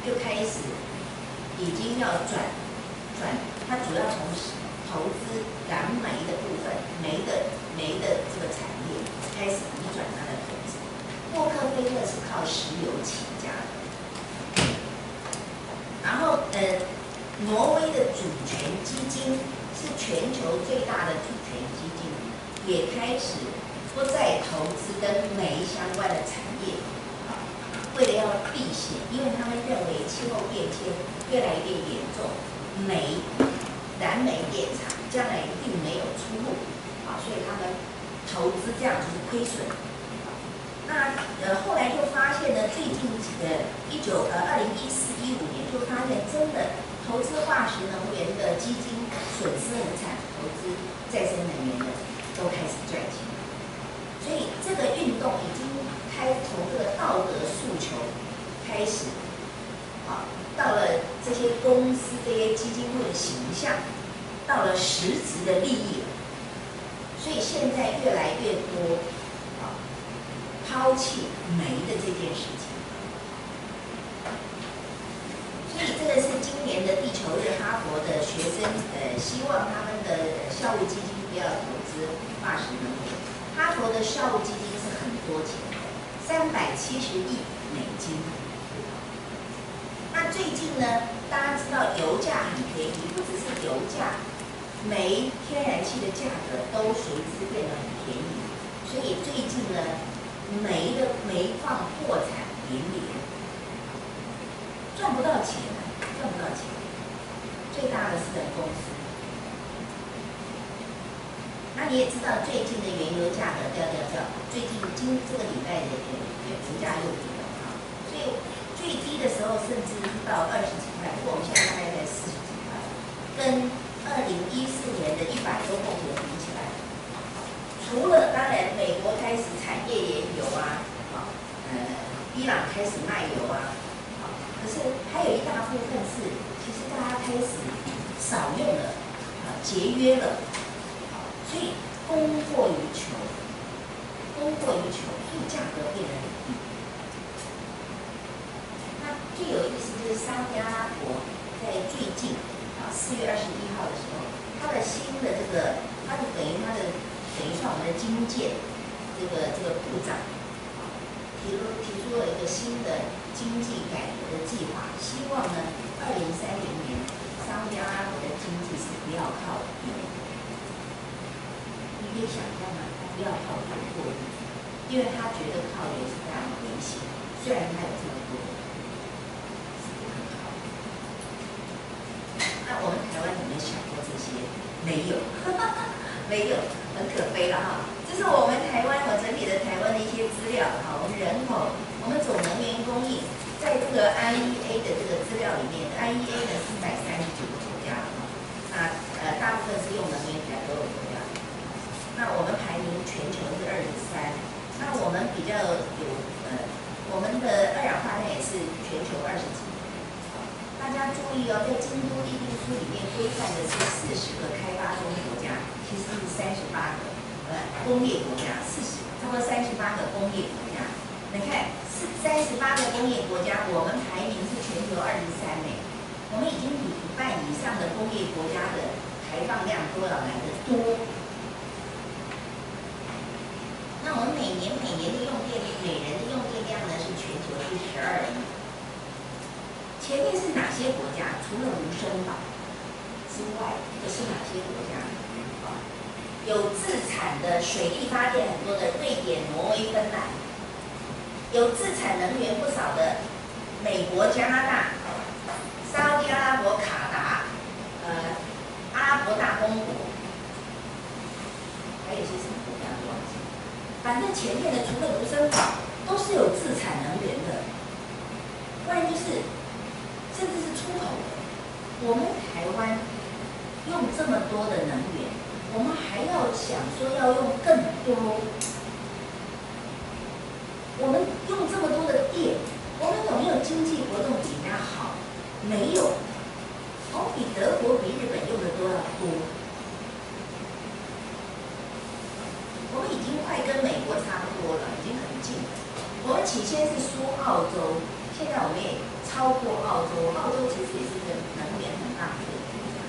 就开始已经要转转，它主要从投资燃煤的部分，煤的煤的这个产业开始移转它的投资。洛克菲勒是靠石油起家的，然后呃，挪威的主权基金是全球最大的主权基金，也开始不再投资跟煤相关的产业。为了要避险，因为他们认为气候变迁越来越严重，煤、燃煤电厂将来一定没有出路，啊，所以他们投资这样就是亏损。那呃后来就发现呢，最近呃一九呃二零一四一五年就发现，真的投资化石能源的基金损失很惨，投资再生能源的都开始赚钱，所以这个运动已经。开从这个道德诉求开始，啊，到了这些公司、这些基金会的形象，到了实质的利益了。所以现在越来越多啊，抛弃煤的这件事情。所以这个是今年的地球日，哈佛的学生呃，希望他们的校务基金不要投资化石能源。哈佛的校务基金是很多钱。三百七十亿美金。那最近呢，大家知道油价很便宜，不只是油价，煤、天然气的价格都随之变得很便宜。所以最近呢，煤的煤矿破产连连，赚不到钱，赚不到钱。最大的是人公司。那你也知道，最近的原油价格掉掉掉，最近今这个礼拜的原油价又跌了啊，所以最低的时候甚至到二十几块，不过我们现在大概在四十几块，跟二零一四年的一百多块钱比起来，除了当然美国开始产业研油啊，啊，呃，伊朗开始卖油啊，啊，可是还有一大部分是，其实大家开始少用了，啊，节约了。所以供过于求，供过于求，所以价格变得很低。那最有意思就是沙特阿拉伯在最近啊四月二十一号的时候，它的新的这个，它的等于它的等于算我们的经建这个这个部长啊提出提出了一个新的经济改革的计划，希望呢二零三零年沙特阿拉伯的经济是不要靠油。可以想象吗？他不要靠油过日子，因为他觉得靠油是非常危险。虽然他有这么多，是不可靠的。那我们台湾有没有想过这些？没有，没有，很可悲了哈。这是我们台湾，我整理的台湾的一些资料哈。我们人口，我们总能源供应，在这个 I E A 的这个资料里面 ，I E A 呢是一百三十九个国家哈。那呃，大部分是用能源比较多的国家。那我们排名全球是二十三，那我们比较有呃，我们的二氧化碳也是全球二十几。大家注意哦，在京都议定书里面规范的是四十个开发中国家，其实是三十八个呃工业国家，四十差不多三十八个工业国家。你看，是三十八个工业国家，我们排名是全球二十三呢，我们已经比一半以上的工业国家的排放量都要来得多。那我们每年每年的用电，每人的用电量呢是全球第十二亿。前面是哪些国家？除了卢森堡之外，这是哪些国家？啊，有自产的水力发电很多的瑞典、挪威、芬兰，有自产能源不少的美国、加拿大、沙特阿拉伯、卡达，呃，阿拉伯大公国，还有些什么国家我忘记了。反正前面的除了卢森堡都是有自产能源的，不然就是甚至是出口的。我们台湾用这么多的能源，我们还要想说要用更多，我们用这么多的电，我们有没有经济活动比人家好？没有，我们比德国、比日本用的都要多。我们已经快跟美国差不多了，已经很近了。我们起先是输澳洲，现在我们也超超过澳洲，澳洲其实也是一个能源很大的国家。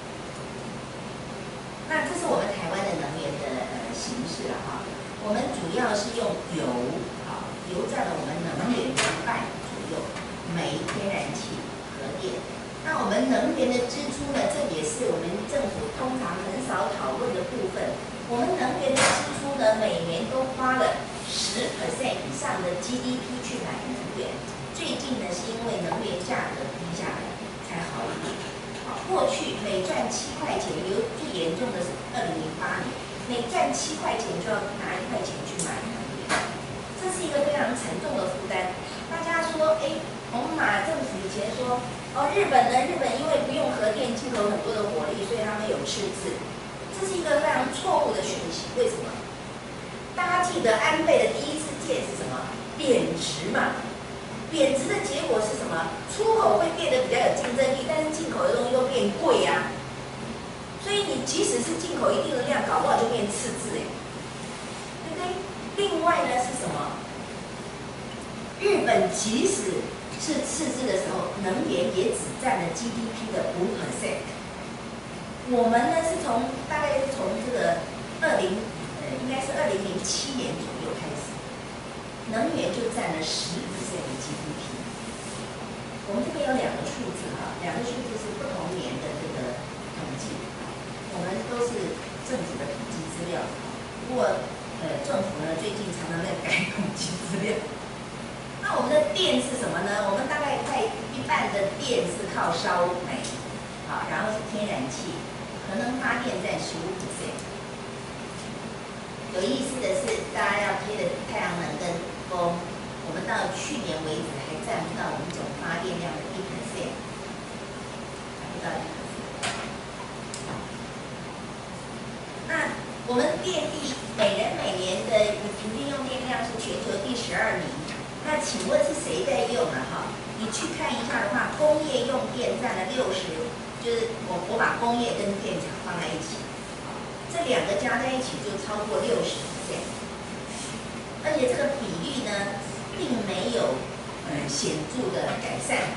那这是我们台湾的能源的呃形式了哈，我们主要是用油，啊，油占了我们能源的一半左右，煤、天然气、核电。那我们能源的支出呢，这也是我们政府通常很少讨论的部分。我们能源的支出呢，每年都花了十 percent 以上的 G D P 去买能源。最近呢，是因为能源价格低下来，才好一点。好，过去每赚七块钱，有最严重的是二零零八年，每赚七块钱就要拿一块钱去买能源，这是一个非常沉重的负担。大家说，哎，我们马政府以前说，哦，日本呢，日本因为不用核电，进口很多的火力，所以他们有赤字。这是一个非常错误的讯息，为什么？大家记得安倍的第一次建是什么？贬值嘛。贬值的结果是什么？出口会变得比较有竞争力，但是进口的东西都变贵啊。所以你即使是进口一定的量，搞不好就变赤字哎，对不对？另外呢是什么？日本即使是赤字的时候，能源也只占了 G D P 的五 percent。我们呢是从大概是从这个二零呃，应该是二零零七年左右开始，能源就占了十 percent 的 G D P。我们这边有两个数字哈，两个数字是不同年的这个统计，我们都是政府的统计资料。不过呃，政府呢最近常常在改统计资料。那我们的电是什么呢？我们大概快一半的电是靠烧煤，啊，然后是天然气。可能发电占十五 percent。有意思的是，大家要贴的太阳能跟风，我们到去年为止还占不到我们总发电量的一 percent， 还不到一 percent。那我们电力每人每年的平均用电量是全球第十二名。那请问是谁在用啊？哈，你去看一下的话，工业用电占了六十。就是我我把工业跟电厂放在一起，这两个加在一起就超过六十 percent， 而且这个比率呢，并没有呃显著的改善。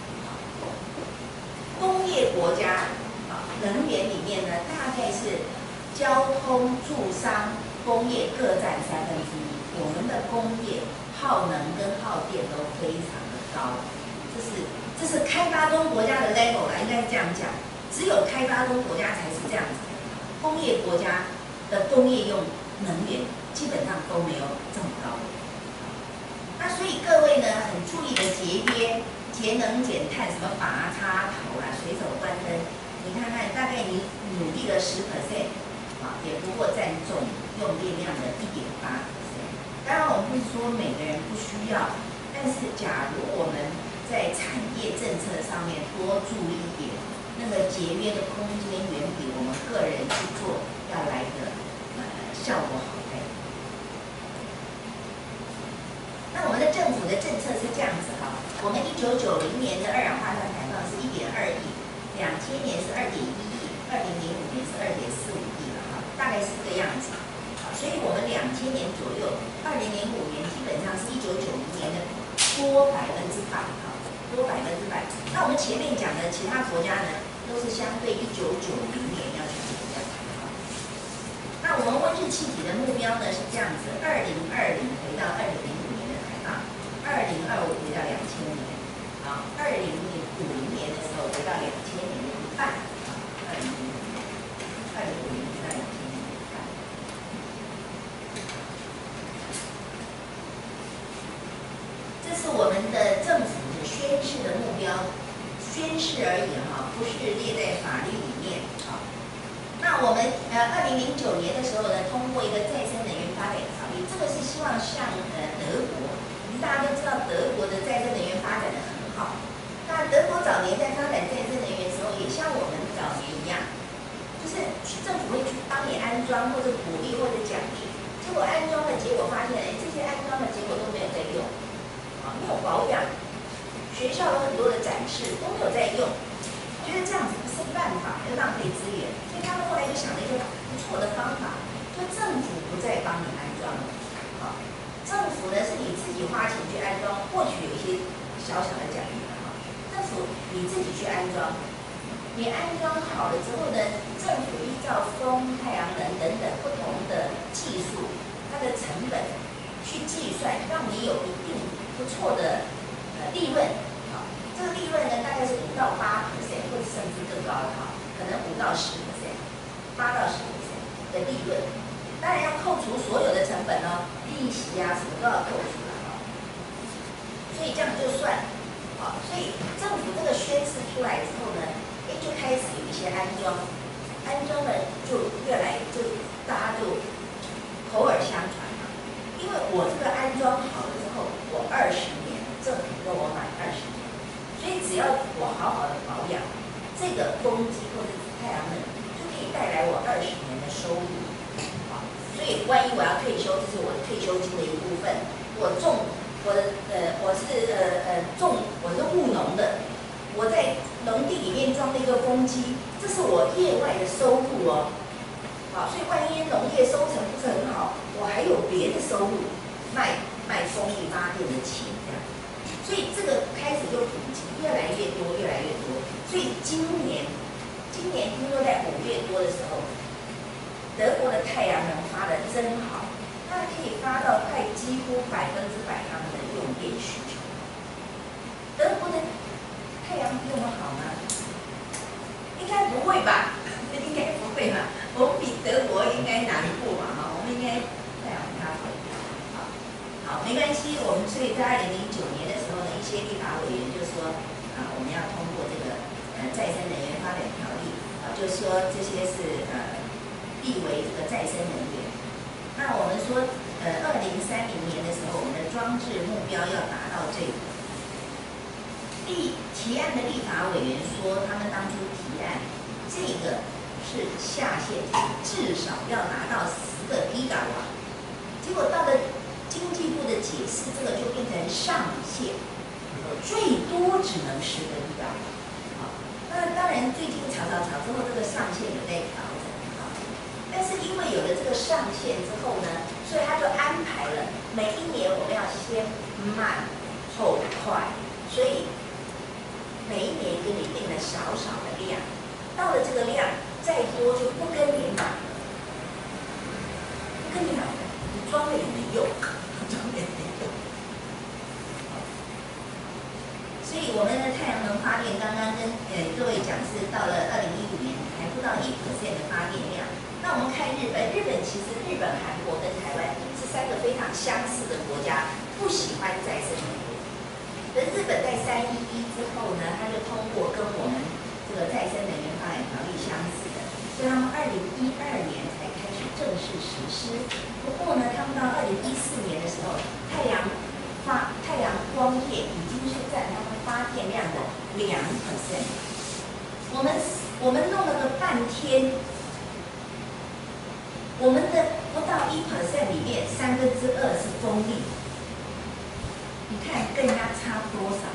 工业国家啊，能源里面呢，大概是交通、住商、工业各占三分之一。我们的工业耗能跟耗电都非常的高，这是。这是开发中国家的 level 啦，应该是这样讲。只有开发中国家才是这样子，工业国家的工业用能源基本上都没有这么高。那所以各位呢，很注意的节约、节能减碳，什么拔插头啦、随手关灯，你看看，大概你努力了十 percent， 啊，也不过占总用电量的一点八 percent。当然，我们不是说每个人不需要，但是假如我们在产业政策上面多注意一点，那个节约的空间远比我们个人去做要来的呃效果好太多。那我们的政府的政策是这样子哈，我们一九九零年的二氧化碳排放是一点二亿，两千年是二点一亿，二零零五年是二点四五亿了哈，大概是这个样子。所以我们两千年左右，二零零五年基本上是一九九零年的多百分之百哈。多百分之百。那我们前面讲的其他国家呢，都是相对一九九零年要去比较。那我们温室气体的目标呢是这样子：二零二零回到二零零五年的排放，二零二五回到两千年，啊，二零五零年的时候回到两千年的一半，啊，二零零五年，二零五零回到两千年的一半。这是我们的政府宣示的目标，宣示而已哈，不是列在法律里面啊。那我们呃，二零零九年的时候呢，通过一个再生能源发展条例，这个是希望像呃德国，大家都知道德国的再生能源发展的很好。那德国早年在发展再生能源的时候，也像我们早年一样，就是政府会去帮你安装或者鼓励或者奖励，结果安装的结果发现，哎，这些安装的结果都没有在用，啊，没有保养。学校有很多的展示都没有在用，觉得这样子不是办法，又浪费资源，所以他们后来就想了一个不错的方法，就政府不再帮你安装了，啊，政府呢是你自己花钱去安装，或许有一些小小的奖励的哈， 去安装。你安装好了之后呢，政府依照风、太阳能等等不同的技术，它的成本去计算，让你有一定不错的呃利润。好，这个利润呢大概是五到八 percent， 或者甚至更高的哈，可能五到十 percent， 八到十 percent 的利润。当然要扣除所有的成本哦，利息啊什么都要扣除了哦。所以这样就算，好，所以政府这个宣示出来之后呢，哎就开始有一些安装，安装呢就越来就大家就口耳相传嘛。因为我这个安装好了之后，我二十年，政府跟我买二十年，所以只要我好好的保养，这个风机或者是太阳能就可以带来我二十年的收入。所以，万一我要退休，这是我的退休金的一部分。我种，我的呃，我是呃呃种，我是务农的，我在农地里面装了一个风机，这是我业外的收入哦。好，所以万一农业收成不是很好，我还有别的收入，卖卖风力发电的钱这样。所以这个开始就普及，越来越多，越来越多。所以今年，今年听说在五月多的时候。德国的太阳能发的真好，它可以发到快几乎百分之百他们的用电需求。德国的太阳用得好吗？应该不会吧？应该不会吧？我们比德国应该南部嘛，哈，我们应该太阳比它好一点。好，好，没关系。我们所以在二零零九年的时候呢，一些立法委员就说啊，我们要通过这个呃再生能源发展条例啊，就是说这些是呃。立为这个再生能源。那我们说，呃，二零三零年的时候，我们的装置目标要达到这个。立提案的立法委员说，他们当初提案这个是下限，至少要拿到十个 gigawatt。结果到了经济部的解释，这个就变成上限，最多只能十个 gigawatt。好，那当然最近吵吵吵之后，这个上限有在调。但是因为有了这个上限之后呢，所以他就安排了每一年我们要先慢后快，所以每一年给你定了少少的量，到了这个量再多就不跟你买了，不跟你买了，你装了也没用，装了也没用。所以我们的太阳能发电刚刚跟呃各位讲是到了二零一五年还不到一 percent 的发电量。那我们看日本，日本其实日本、韩国跟台湾是三个非常相似的国家，不喜欢再生能源。而日本在三一一之后呢，它就通过跟我们这个再生能源发展条例相似的，所以他们二零一二年才开始正式实施。不过呢，他们到二零一四年的时候，太阳发太阳光电已经是占他们发电量的两 percent。我们我们弄了个半天。我们的不到一 percent 里面，三分之二是风力，你看跟人家差多少？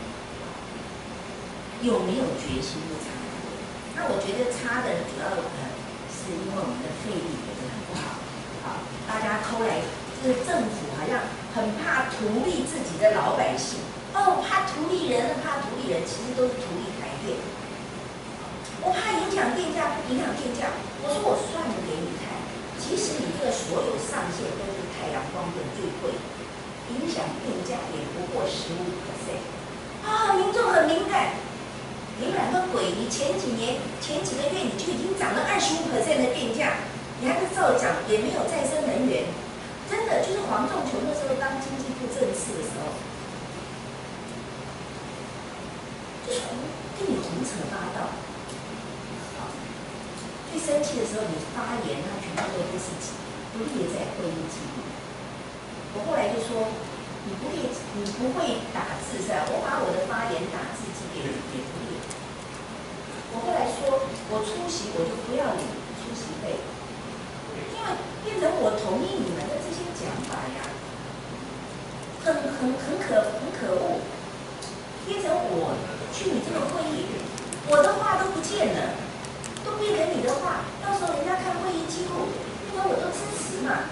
有没有决心就差不多？那我觉得差的主要呃是因为我们的费率也是很不好，好，大家抠来，就是政府好像很怕图利自己的老百姓，哦，怕图利人，怕图利人，其实都是图利台电。我怕影响电价，不影响电价，我说我算了给你看。其实你这个所有上限都是太阳光电最贵，影响电价也不过十五 percent。啊，民众很敏感，敏感个鬼！你前几年、前几个月你就已经涨了二十五 percent 的电价，你还是照涨，也没有再生能源。真的就是黄仲琼那时候当经济部政事的时候，就是跟你胡扯八道。最生气的时候，你发言，他全部都不是不列在会议记录。我后来就说，你不列，你不会打字是吧？我把我的发言打字寄给你，也不列。我后来说，我出席我就不要领出席费，因为变成我同意你们的这些讲法呀，很很很可很可恶，变成我去你这个会议，我的话都不见了。都变成你的话，到时候人家看会议记录，因为我都支持嘛，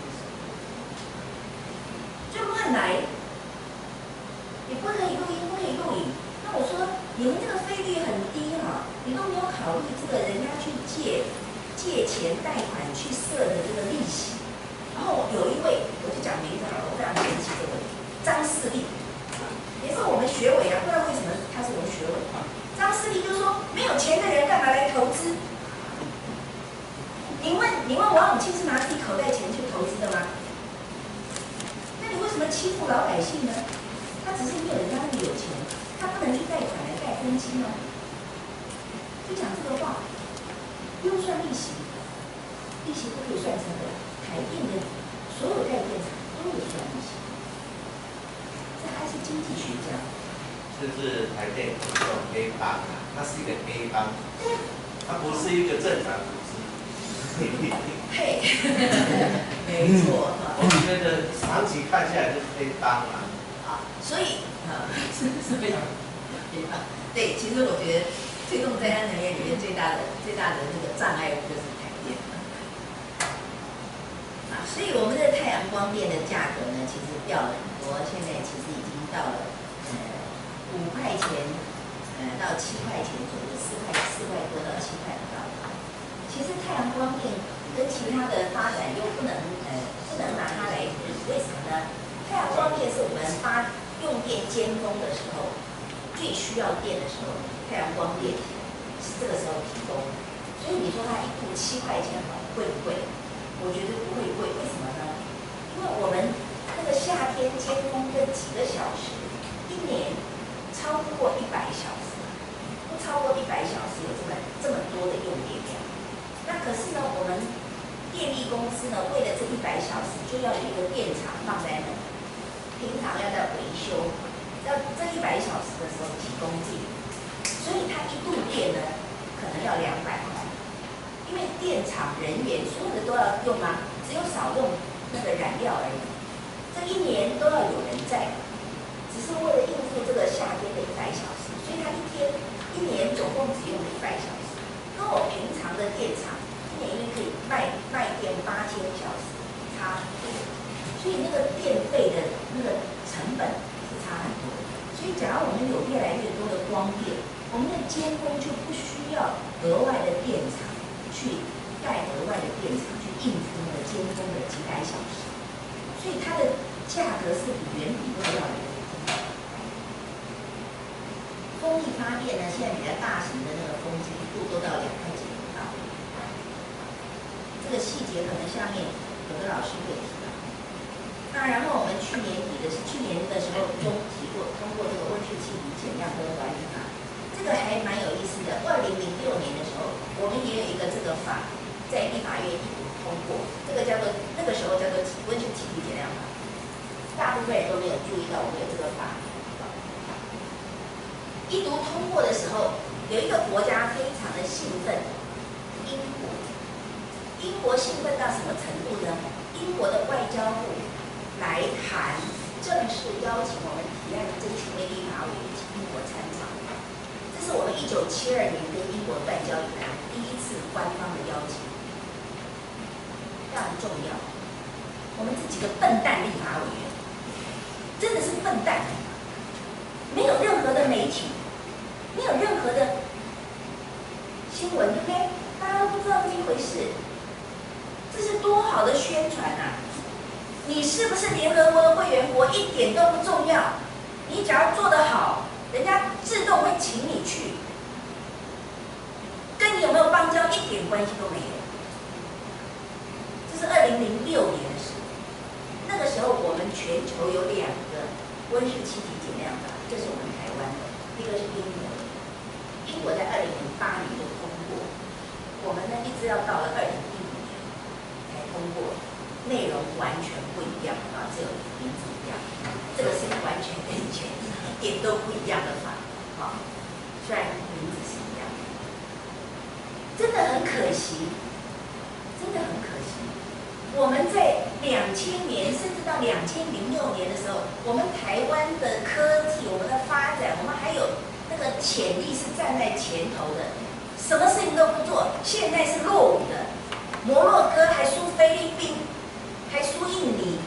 就乱来。你不可以录音，不可以录影。那我说，你们这个非借钱贷款去设的这个利息。然后有一位，我就讲名字好了，我非常生气这位张世立，也是我们学委啊，不知道为什么他是我们学委。张世立就说，没有钱的人干嘛来投资？你问你问王永庆是拿自己口袋钱去投资的吗？那你为什么欺负老百姓呢？他只是没有人家那么有钱，他不能去贷款来盖分期吗？就讲这个话，不用算利息，利息不可以算成本。台电的所有带电厂都有算利息，这还是经济学家。 这是台电这种黑帮啊，它是一个黑帮，它不是一个正常组织。 嘿，没错。 我觉得长期看下来就是黑帮啊。 啊，所以啊，是是非常黑帮。对，其实我觉得推动再生能源里面最大的最大的那个障碍物就是台电。啊，所以我们的太阳光电的价格呢，其实掉了很多，现在其实已经到了呃五块钱，呃到七块钱左右，四块四块多到七块不到。其实太阳光电跟其他的发展又不能呃不能拿它来比，为什么呢？太阳光电是我们发用电尖峰的时候最需要电的时候，太阳光电是这个时候提供。所以你说它一度七块钱贵不贵？我觉得不会贵，为什么呢？因为我们那个夏天尖峰这几个小时，一年超不过一百小时，不超过一百小时有这么这么多的用电量。那可是呢，我们电力公司呢，为了这一百小时，就要有一个电厂放在那，平常要在维修，要这一百小时的时候提供电，所以它一度电呢，可能要两百块。因为电厂人员所有的都要用啊，只有少用那个燃料而已。这一年都要有人在，只是为了应付这个夏天的一百小时，所以他一天一年总共只用了一百小时。跟我平常的电厂一年因为可以卖卖电八千小时，差很多，所以那个电费的那个成本是差很多。所以假如我们有越来越多的光电，我们的监工就不需要额外的电厂。去盖额外的电厂去应付那个尖峰的几百小时，所以它的价格是比原比都要来的。风力发电呢，现在比较大型的那个风机一度都到两块钱不到。这个细节可能下面有的老师会提到。那然后我们去年底的是去年的时候中提过通过这个温室气体减量跟管理法。这个还蛮有意思的。二零零六年的时候，我们也有一个这个法，在立法院一读通过，这个叫做那个时候叫做温室气体减量法。大部分人都没有注意到我们有这个法。一读通过的时候，有一个国家非常的兴奋，英国。英国兴奋到什么程度呢？英国的外交部来函正式邀请我们提案这群位立法委员去英国参访。这是我们一九七二年跟英国断交以来第一次官方的邀请，非常重要。我们这几个笨蛋立法委员，真的是笨蛋，没有任何的媒体，没有任何的新闻，对不对？大家都不知道这一回事，这是多好的宣传啊！你是不是联合国的会员国一点都不重要，你只要做得好。人家自动会请你去，跟你有没有邦交一点关系都没有。这是二零零六年的事，那个时候我们全球有两个温室气体减量法，这是我们台湾的，一个是英国的，英国在二零零八年就通过，我们呢一直要到了二零一五年才通过，内容完全不一样啊，只有名字一样，这个是完全跟以前一点都不一样的法，啊，虽然名字是一样的，真的很可惜，真的很可惜。我们在两千年甚至到两千零六年的时候，我们台湾的科技、我们的发展，我们还有那个潜力是站在前头的，什么事情都不做，现在是落伍的。摩洛哥还输菲律宾，还输印尼，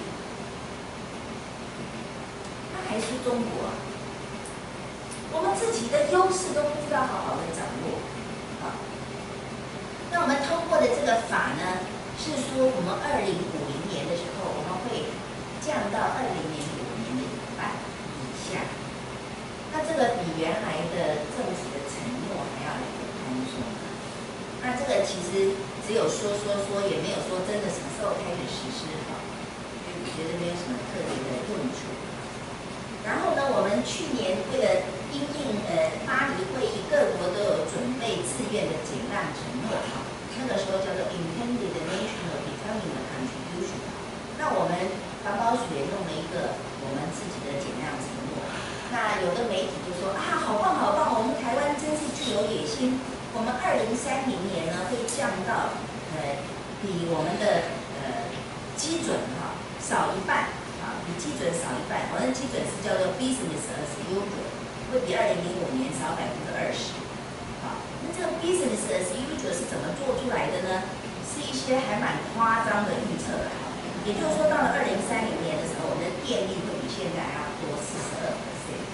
那还输中国啊！我们自己的优势都不知道好好的掌握，啊，那我们通过的这个法呢，是说我们二零五零年的时候，我们会降到二零零五年的一半以下。那这个比原来的政府的承诺还要来得宽松。那这个其实只有说说说，也没有说真的什么时候开始实施哈，所以我觉得没有什么特别的用处。然后呢，我们去年为了因应呃巴黎会议，各国都有准备自愿的减量承诺哈，那个时候叫做 intended national determined contribution。那我们环保署也弄了一个我们自己的减量承诺。那有的媒体就说啊，好棒好棒，我们台湾真是具有野心。我们二零三零年呢会降到呃比我们的呃基准哈少一半。啊，比基准少一半，我们的基准是叫做 business as usual， 会比二零零五年少百分之二十。好，那这个 business as usual 是怎么做出来的呢？是一些还蛮夸张的预测的。也就是说，到了二零三零年的时候，我们的电力会比现在还要多四十二 percent，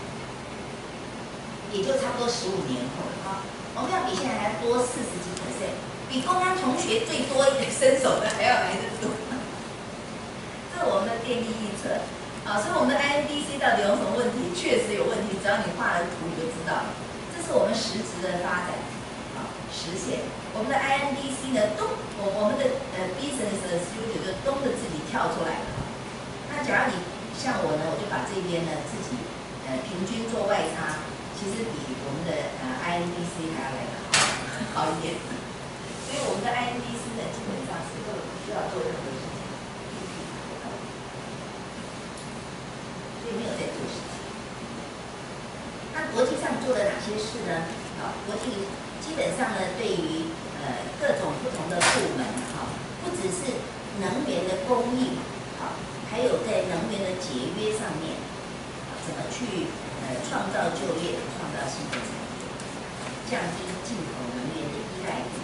也就差不多十五年后啊，我们要比现在还多四十几 percent， 比公安同学最多伸手的还要来得多。我们的电力预测，啊，所以我们的 I N D C 到底有什么问题？确实有问题，只要你画了图你就知道了。这是我们实质的发展，啊，实现。我们的 I N D C 呢，咚，我我们的呃 business as usual 就咚的自己跳出来了。那假如你像我呢，我就把这边呢自己呃平均做外差，其实比我们的呃 I N D C 还要来得好好一点。所以我们的 I N D C 呢，基本上是根本不需要做任何事情。没有在做事情。那国际上做了哪些事呢？啊，国际基本上呢，对于呃各种不同的部门哈，不只是能源的供应，好，还有在能源的节约上面，怎么去呃创造就业，创造新的产业，降低进口能源的依赖度。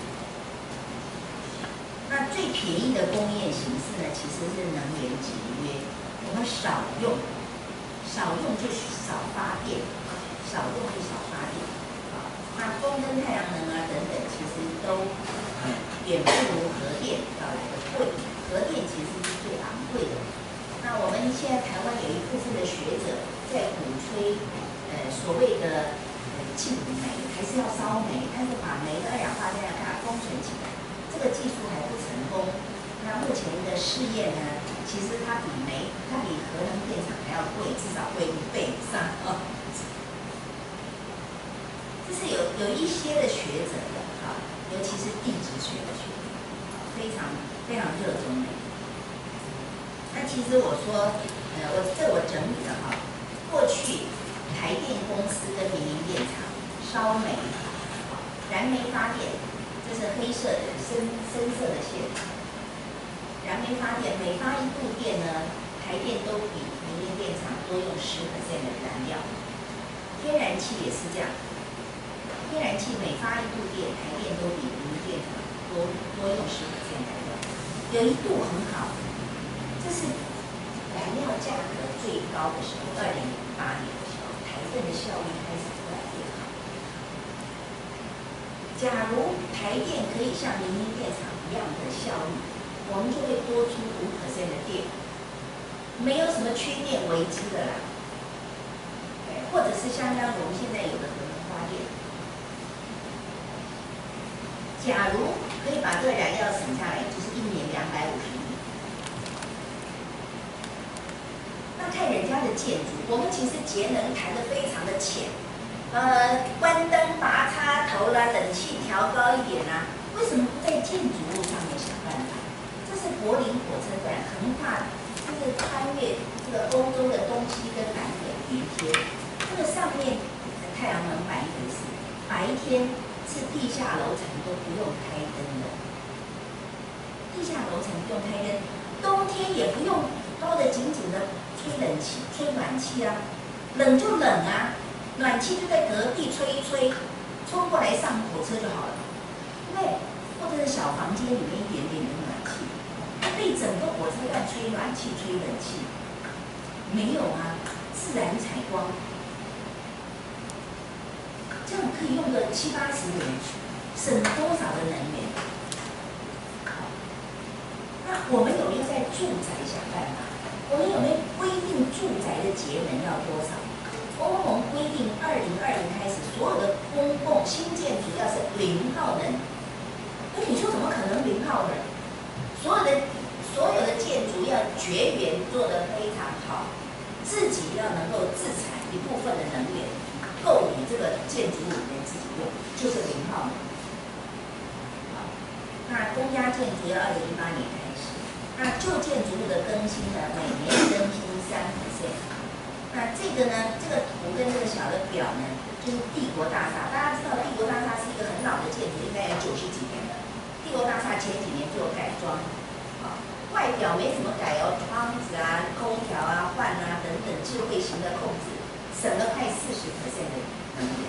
那最便宜的工业形式呢，其实是能源节约，我们少用。少用就少发电，少用就少发电。啊，那风跟太阳能啊等等，其实都远不如核电要来的贵。核电其实是最昂贵的。那我们现在台湾有一部分的学者在鼓吹，呃所谓的呃禁煤，还是要烧煤，但是把煤的二氧化碳给它封存起来，这个技术还不成功。那目前的试验呢？其实它比煤，它比核能电厂还要贵，至少贵一倍以上啊。这是有有一些的学者的啊，尤其是地质学的学者，非常非常热衷煤。那其实我说，呃，我这我整理了哈，过去台电公司跟民营电厂烧煤，燃煤发电，这是黑色的深深色的线。燃煤发电，每发一度电呢，台电都比民营电厂多用十 percent 的燃料。天然气也是这样，天然气每发一度电，台电都比民营电厂多多用十 percent 燃料。有一度很好，这是燃料价格最高的时候，二零零八年的时候，台电的效率开始越来越好。假如台电可以像民营电厂一样的效率，我们就会多出五 percent 的电，没有什么缺电危机的啦。或者是相当于我们现在有的核能发电，假如可以把这个燃料省下来，就是一年两百五十亿。那看人家的建筑，我们其实节能谈得非常的浅，呃，关灯、拔插头啦，冷气调高一点啦，为什么不在建筑物上面想办法？这是柏林火车站横跨，就是穿越这个欧洲的东西跟南北连接。这个上面太阳能板一回事，白天是地下楼层都不用开灯的，地下楼层不用开灯，冬天也不用包得紧紧的吹冷气、吹暖气啊，冷就冷啊，暖气就在隔壁吹一吹，冲过来上火车就好了，对不对？或者是小房间里面一点点的暖气，被整个火车站吹暖气、吹冷气，没有啊，自然采光。这样可以用个七八十年，省多少的能源？ 那我们有没有在住宅想办法？我们有没有规定住宅的节能要多少？欧盟规定二零二零开始，所有的公共新建筑要是零耗能。那你说怎么可能零耗能？所有的所有的建筑要绝缘做得非常好，自己要能够自产一部分的能源，够你这个建筑物里面自己用，就是零耗能。好，那公家建筑要二零一八年开始，那旧建筑物的更新呢，每年更新三 percent。那这个呢，这个图跟这个小的表呢，就是帝国大厦。大家知道帝国大厦是一个很老的建筑，应该有九十几年了。帝国大厦前几年做改装，啊，外表没怎么改哦，窗子啊、空调啊换啊等等智慧型的控制，省了快四十 percent 的能源。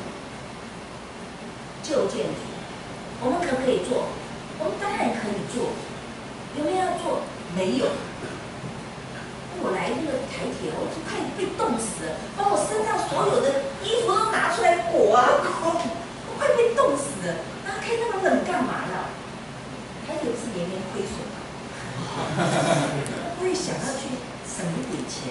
旧建筑，我们可不可以做？我们当然可以做。有没有要做？没有。我来那个台铁，我就快被冻死了，把我身上所有的衣服都拿出来裹啊裹，我快被冻死了。然后开那么冷干嘛呢？台铁不是年年亏损吗？我也想要去省一点钱。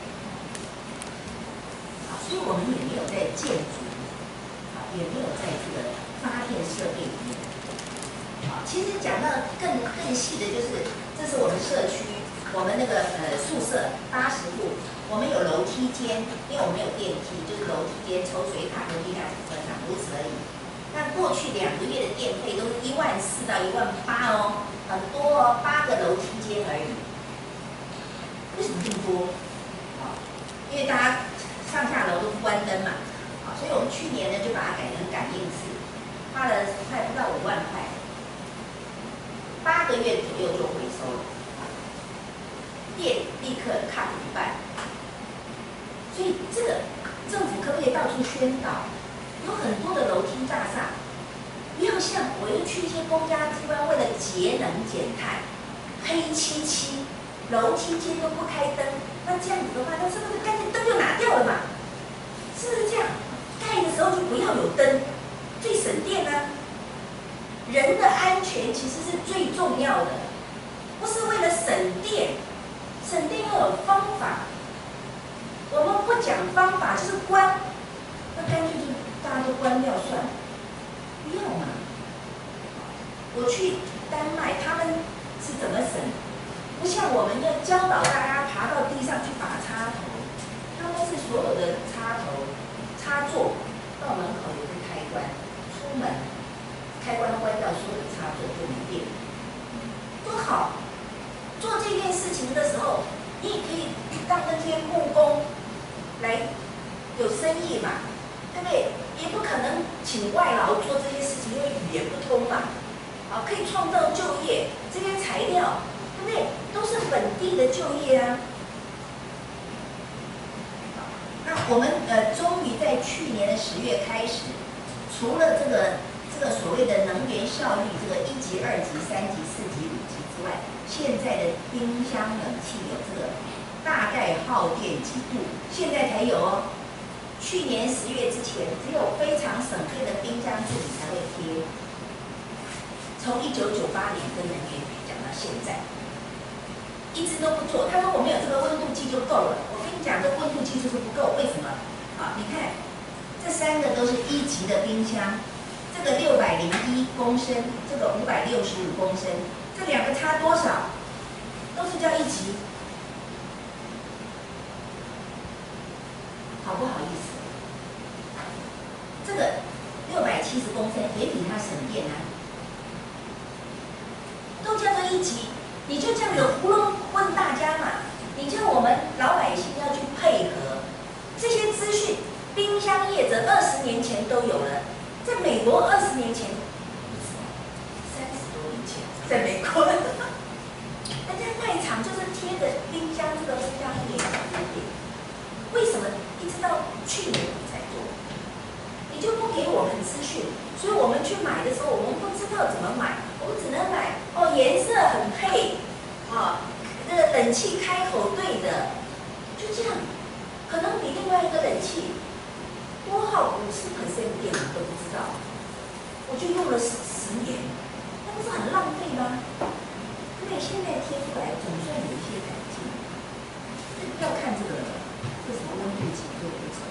好，所以我们也没有在建筑，啊，也没有在这个发电设备里面。好，其实讲到更更细的，就是这是我们社区。我们那个呃宿舍八十户，我们有楼梯间，因为我们没有电梯，就是楼梯间抽水塔跟地下停车场，如此而已。那过去两个月的电费都是一万四到一万八哦，很多哦，八个楼梯间而已。为什么这么多？啊，因为大家上下楼都不关灯嘛，啊，所以我们去年呢就把它改成感应式，花了快不到五万块，八个月左右就回收了。电立刻 cut 一半，所以这个政府可不可以到处宣导？有很多的楼梯大厦，不要像我又去一些公家机关，为了节能减碳，黑漆漆，楼梯间都不开灯，那这样子的话，那是不是干脆灯就拿掉了嘛？是不是这样？盖的时候就不要有灯，最省电啊！人的安全其实是最重要的，不是为了省电。省电要有方法，我们不讲方法就是关，那干脆就大家都关掉算了，不要嘛。我去丹麦，他们是怎么省？不像我们要教导大家爬到地上去拔插头，他们是所有的插头、插座到门口有个开关，出门开关关掉，所有的插座就没电，多好！做这件事情的时候，你也可以让那些木工来有生意嘛，对不对？也不可能请外劳做这些事情，因为语言不通嘛。啊，可以创造就业，这些材料，对不对？都是本地的就业啊。那我们呃，终于在去年的十月开始，除了这个这个所谓的能源效率，这个一级、二级、三级、四级、五级之外。现在的冰箱冷气有这个大概耗电几度，现在才有哦。去年十月之前，只有非常省电的冰箱自己才会贴。从一九九八年跟能源局讲到现在，一直都不做。他说我们有这个温度计就够了。我跟你讲，这温度计就是不够，为什么？啊，你看，这三个都是一级的冰箱，这个六百零一公升，这个五百六十五公升。这两个差多少？都是叫一级，好不好意思？这个六百七十公升也比它省电啊，都叫做一级，你就这样子糊弄问大家嘛？你叫我们老百姓要去配合这些资讯，冰箱业者二十年前都有了，在美国二十年前。在美国，人家卖场就是贴着冰箱这个冰箱一年小一点，为什么一直到去年你才做？你就不给我们资讯，所以我们去买的时候，我们不知道怎么买，我们只能买哦颜色很配，啊，这个冷气开口对的，就这样，可能比另外一个冷气多耗五十 percent 电，我都不知道，我就用了十十年。不是很浪费吗？对，现在贴出来总算有一些改进。要看这个为什么温度计做不成。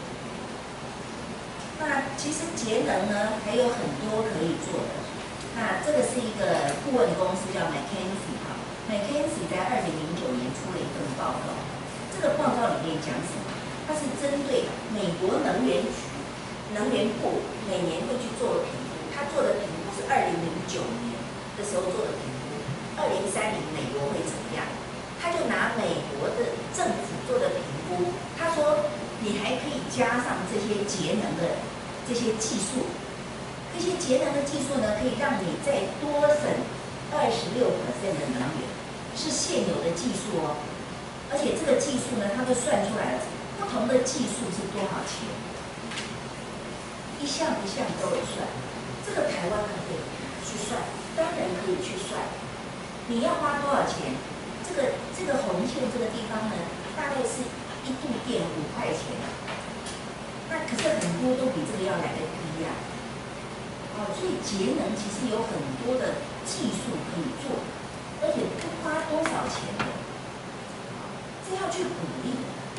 那其实节能呢还有很多可以做的。那这个是一个顾问公司叫 McKinsey 哈 ，McKinsey 在二零零九年出了一份报告。这个报告里面讲什么？它是针对美国能源局、能源部每年会去做的评估。他做的评估是二零零九年的时候做的评估，二零三零美国会怎么样？他就拿美国的政府做的评估，他说你还可以加上这些节能的这些技术。这些节能的技术呢，可以让你再多省二十六%的能源，是现有的技术哦。而且这个技术呢，它都算出来了，不同的技术是多少钱，一项一项都有算。这个台湾可以去算，当然可以去算。你要花多少钱？这个这个红线这个地方呢，大概是一度电五块钱。那可是很多都比这个要来得低呀、啊。哦，所以节能其实有很多的技术可以做，而且不花多少钱的，这要去鼓励。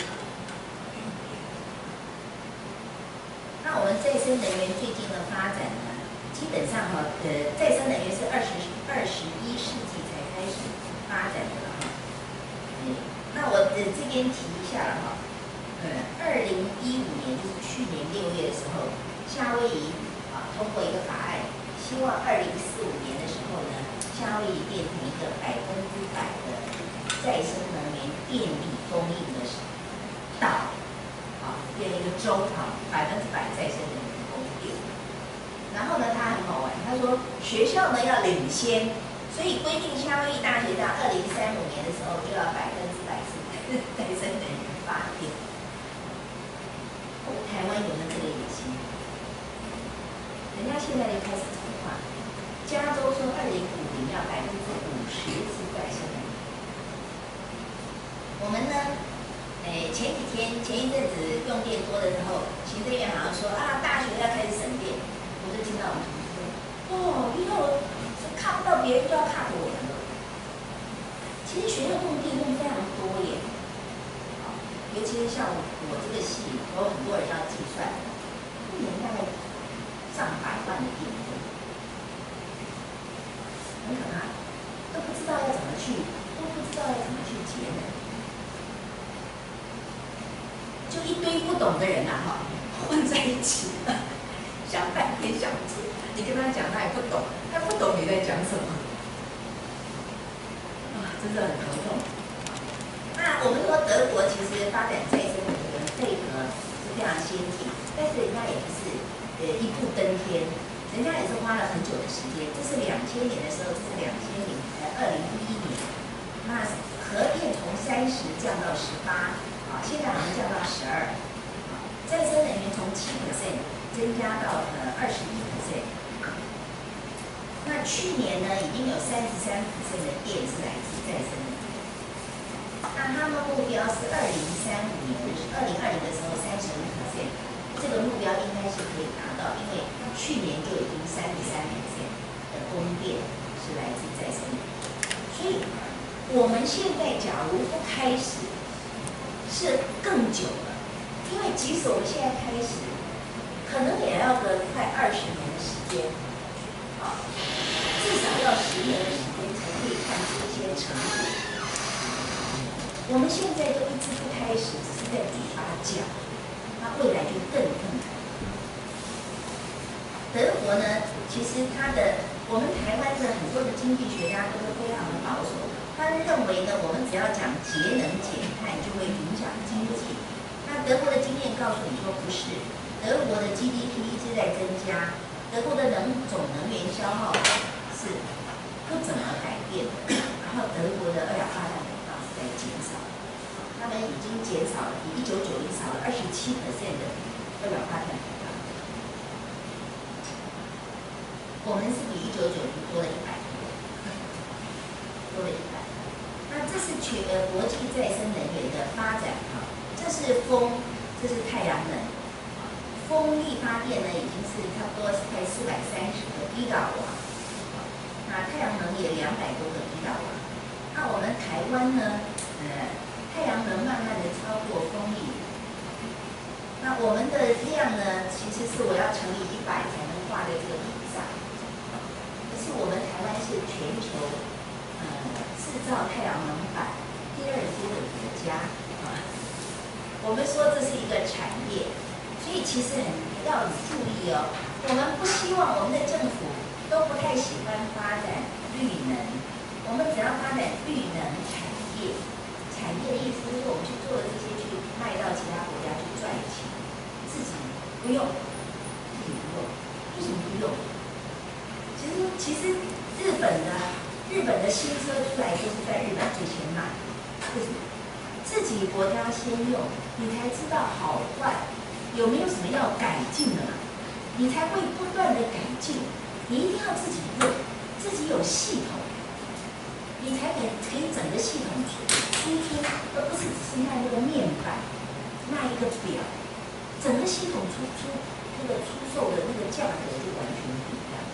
那我们再生能源最近的发展呢，基本上哈，呃，再生能源是二十二十一世纪才开始发展的了哈。嗯，那我呃这边提一下了哈，呃，二零一五年就是去年六月的时候，夏威夷。通过一个法案，希望二零四五年的时候呢，夏威夷变成一个百分之百的再生能源电力供应的岛，啊，变成一个州啊，百分之百再生能源供应。然后呢，他很好玩，他说学校呢要领先，所以规定夏威夷大学到二零三五年的时候就要百分之百是再生能源发电。台湾有没有这个野心？人家现在就开始筹划，加州说二零五零要百分之五十是再生能源。我们呢，诶，前几天前一阵子用电多的时候，行政院好像说啊，大学要开始省电，我就听到我们同事说，哦，以后看不到别人就要看我们了。其实学校用电用非常多耶，尤其是像我这个系，有很多人要计算，一年大概。上百万的电费，很可怕，都不知道要怎么去，都不知道要怎么去节能，就一堆不懂的人啊哈，混在一起，想半天想不出。你跟他讲，他也不懂，他不懂你在讲什么，啊，真的很头痛。那我们说德国其实发展再生能源配合是非常先进，但是人家也不是。呃，一步登天，人家也是花了很久的时间。这是两千年的时候，这是两千零呃二零一一年，那核电从三十降到十八，啊，现在好像降到十二，啊，再生能源从七 percent 增加到呃二十一 percent。那去年呢，已经有三十三 percent 的电是来自再生能源。那他们目标是二零三五年，就是二零二零的时候三十五 percent。这个目标应该是可以达到，因为去年就已经三十三 percent 的供电是来自再生能源，所以我们现在假如不开始，是更久了。因为即使我们现在开始，可能也要个快二十年的时间，啊，至少要十年的时间才可以看出一些成果。我们现在都一直不开始，只是在嘴巴讲。那未来就更更难。德国呢，其实它的我们台湾的很多的经济学家都是非常的保守，他们认为呢，我们只要讲节能减碳就会影响经济。那德国的经验告诉你说不是，德国的 G D P 一直在增加，德国的能总能源消耗是不怎么改变的，然后德国的二氧化碳排放是在减少。他们已经减少了，比一九九零少了二十七 percent 的二氧化碳排放，我们是比一九九零多了一百多，多了一百。那这是全呃国际再生能源的发展哈，这是风，这是太阳能，风力发电呢已经是差不多是快四百三十个吉瓦瓦，那太阳能也两百多个吉瓦瓦。 那我们台湾呢，呃，太阳能慢慢的超过风力。那我们的量呢，其实是我要乘以一百才能画在这个图上。可是我们台湾是全球呃制造太阳能板第二多的国家啊。我们说这是一个产业，所以其实很要注意哦。我们不希望我们的政府都不太喜欢发展绿能，我们只要发展绿能产业。产业的意思就是我们去做的这些，去卖到其他国家去赚钱，自己不用，自己不用，为什么不用？其实其实日本的日本的新车出来就是在日本最先卖，为什么？自己国家先用，你才知道好坏，有没有什么要改进的嘛？你才会不断的改进。你一定要自己用，自己有系统，你才可以可以整个系统出输出，而不是只是卖那个面板，卖一个表，整个系统出出那个出售的那个价格就完全不一样。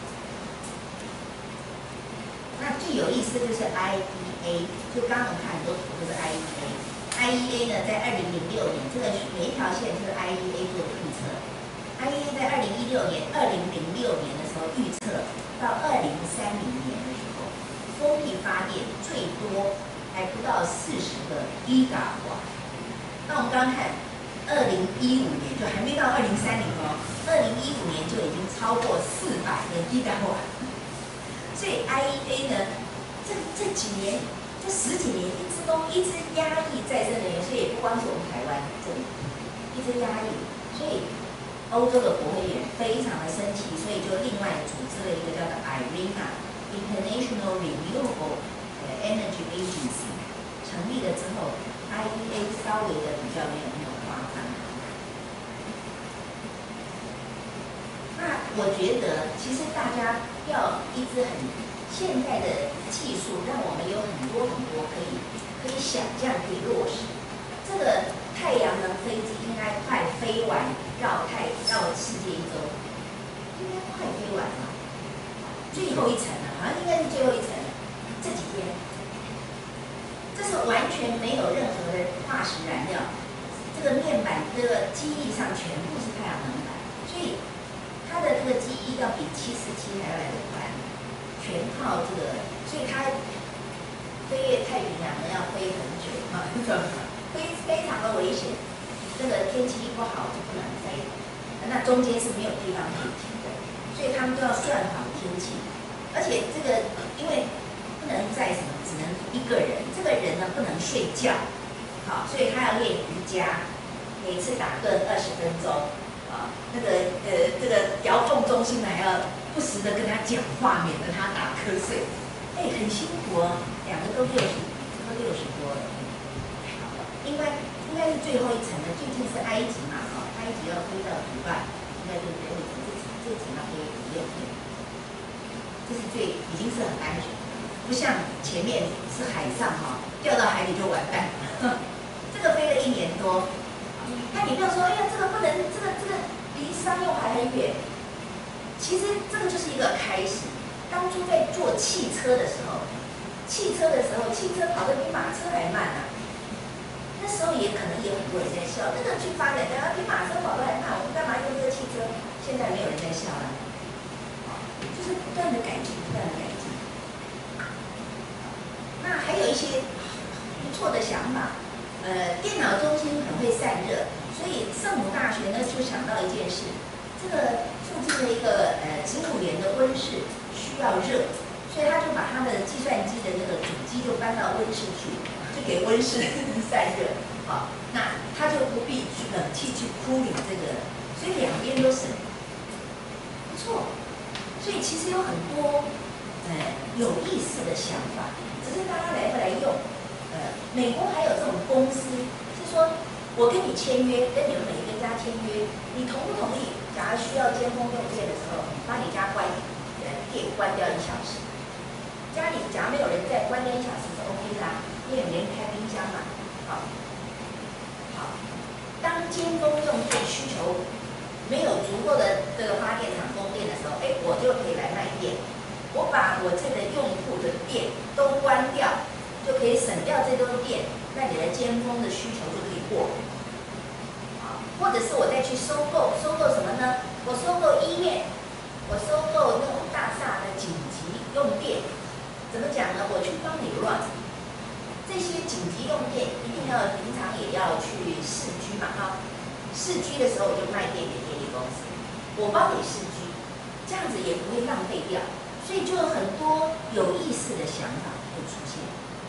那最有意思的就是 I E A， 就刚刚我们看很多图都是 I E A。I E A 呢，在二零零六年，这个每一条线就是 I E A 做预测。I E A 在二零一六年、二零零六年的时候预测，到二零三零年的时候，风力发电最多还不到四十个 giga 瓦。那我们刚刚看，二零一五年就还没到二零三零哦，二零一五年就已经超过四百个 giga 瓦。所以 I E A 呢，这这几年。这十几年一直都一直压抑再生能源，所以也不光是我们台湾这里一直压抑，所以欧洲的国会议员非常的生气，所以就另外组织了一个叫做 I R E N A International Renewable Energy Agency， 成立了之后 ，I E A 稍微的比较没有那么夸张。那我觉得其实大家要一直很。现在的技术让我们有很多很多可以可以想象、可以落实。这个太阳能飞机应该快飞完绕太绕世界一周，应该快飞完了。最后一层了，好像应该是最后一层了。这几天，这是完全没有任何的化石燃料，这个面板这个机翼上全部是太阳能板，所以它的这个机翼要比七四七还要来得快。全靠这个，所以它飞越太平洋呢要飞很久啊，飞非常的危险。这个天气一不好就不能飞，那中间是没有地方可以停的，所以他们都要算好天气。而且这个因为不能载什么，只能一个人，这个人呢不能睡觉，好，所以他要练瑜伽，每次打盹二十分钟啊。那个呃，这个遥控中心呢还要。不时的跟他讲话，免得他打瞌睡。哎，很辛苦哦，两个都六十，都六十多了。应该应该是最后一层的，最近是埃及嘛，哈、哦，埃及要飞到迪拜，应该就是最后一层，这这层要飞五六天。这是最已经是很安全的，不像前面是海上哈、哦，掉到海里就完蛋。这个飞了一年多，那你不要说，哎呀，这个不能，这个这个离商用还很远。其实这个就是一个开始。当初在做汽车的时候，汽车的时候，汽车跑得比马车还慢啊。那时候也可能也很多人在笑，那个去发展的比马车跑得还慢，我们干嘛用这个汽车？现在没有人在笑了，就是不断的改进，不断的改进。那还有一些不错的想法，呃，电脑中心很会散热，所以圣母大学呢就想到一件事，这个。附近的一个呃植物园的温室需要热，所以他就把他的计算机的那个主机就搬到温室去，就给温室散热。好，那他就不必去冷气去库里这个，所以两边都省，不错。所以其实有很多呃有意思的想法，只是大家来不来用。呃，美国还有这种公司是说，我跟你签约，跟你们每一个家签约，你同不同意？假如需要尖峰用电的时候，把你家关呃电关掉一小时，家里假如没有人在，关掉一小时是 OK 的、啊，因为连开冰箱嘛。好，好，当尖峰用电需求没有足够的这个发电厂供电的时候，哎，我就可以来卖电，我把我这个用户的电都关掉，就就可以省掉这多电，那你的尖峰的需求就可以过。啊，或者是我再去收购，收购什么呢？我收购医院，我收购那种大厦的紧急用电，怎么讲呢？我去帮你 run。这些紧急用电一定要平常也要去市居嘛，哈，市居的时候我就卖电给电力公司，我帮你市居，这样子也不会浪费掉，所以就有很多有意思的想法会出现。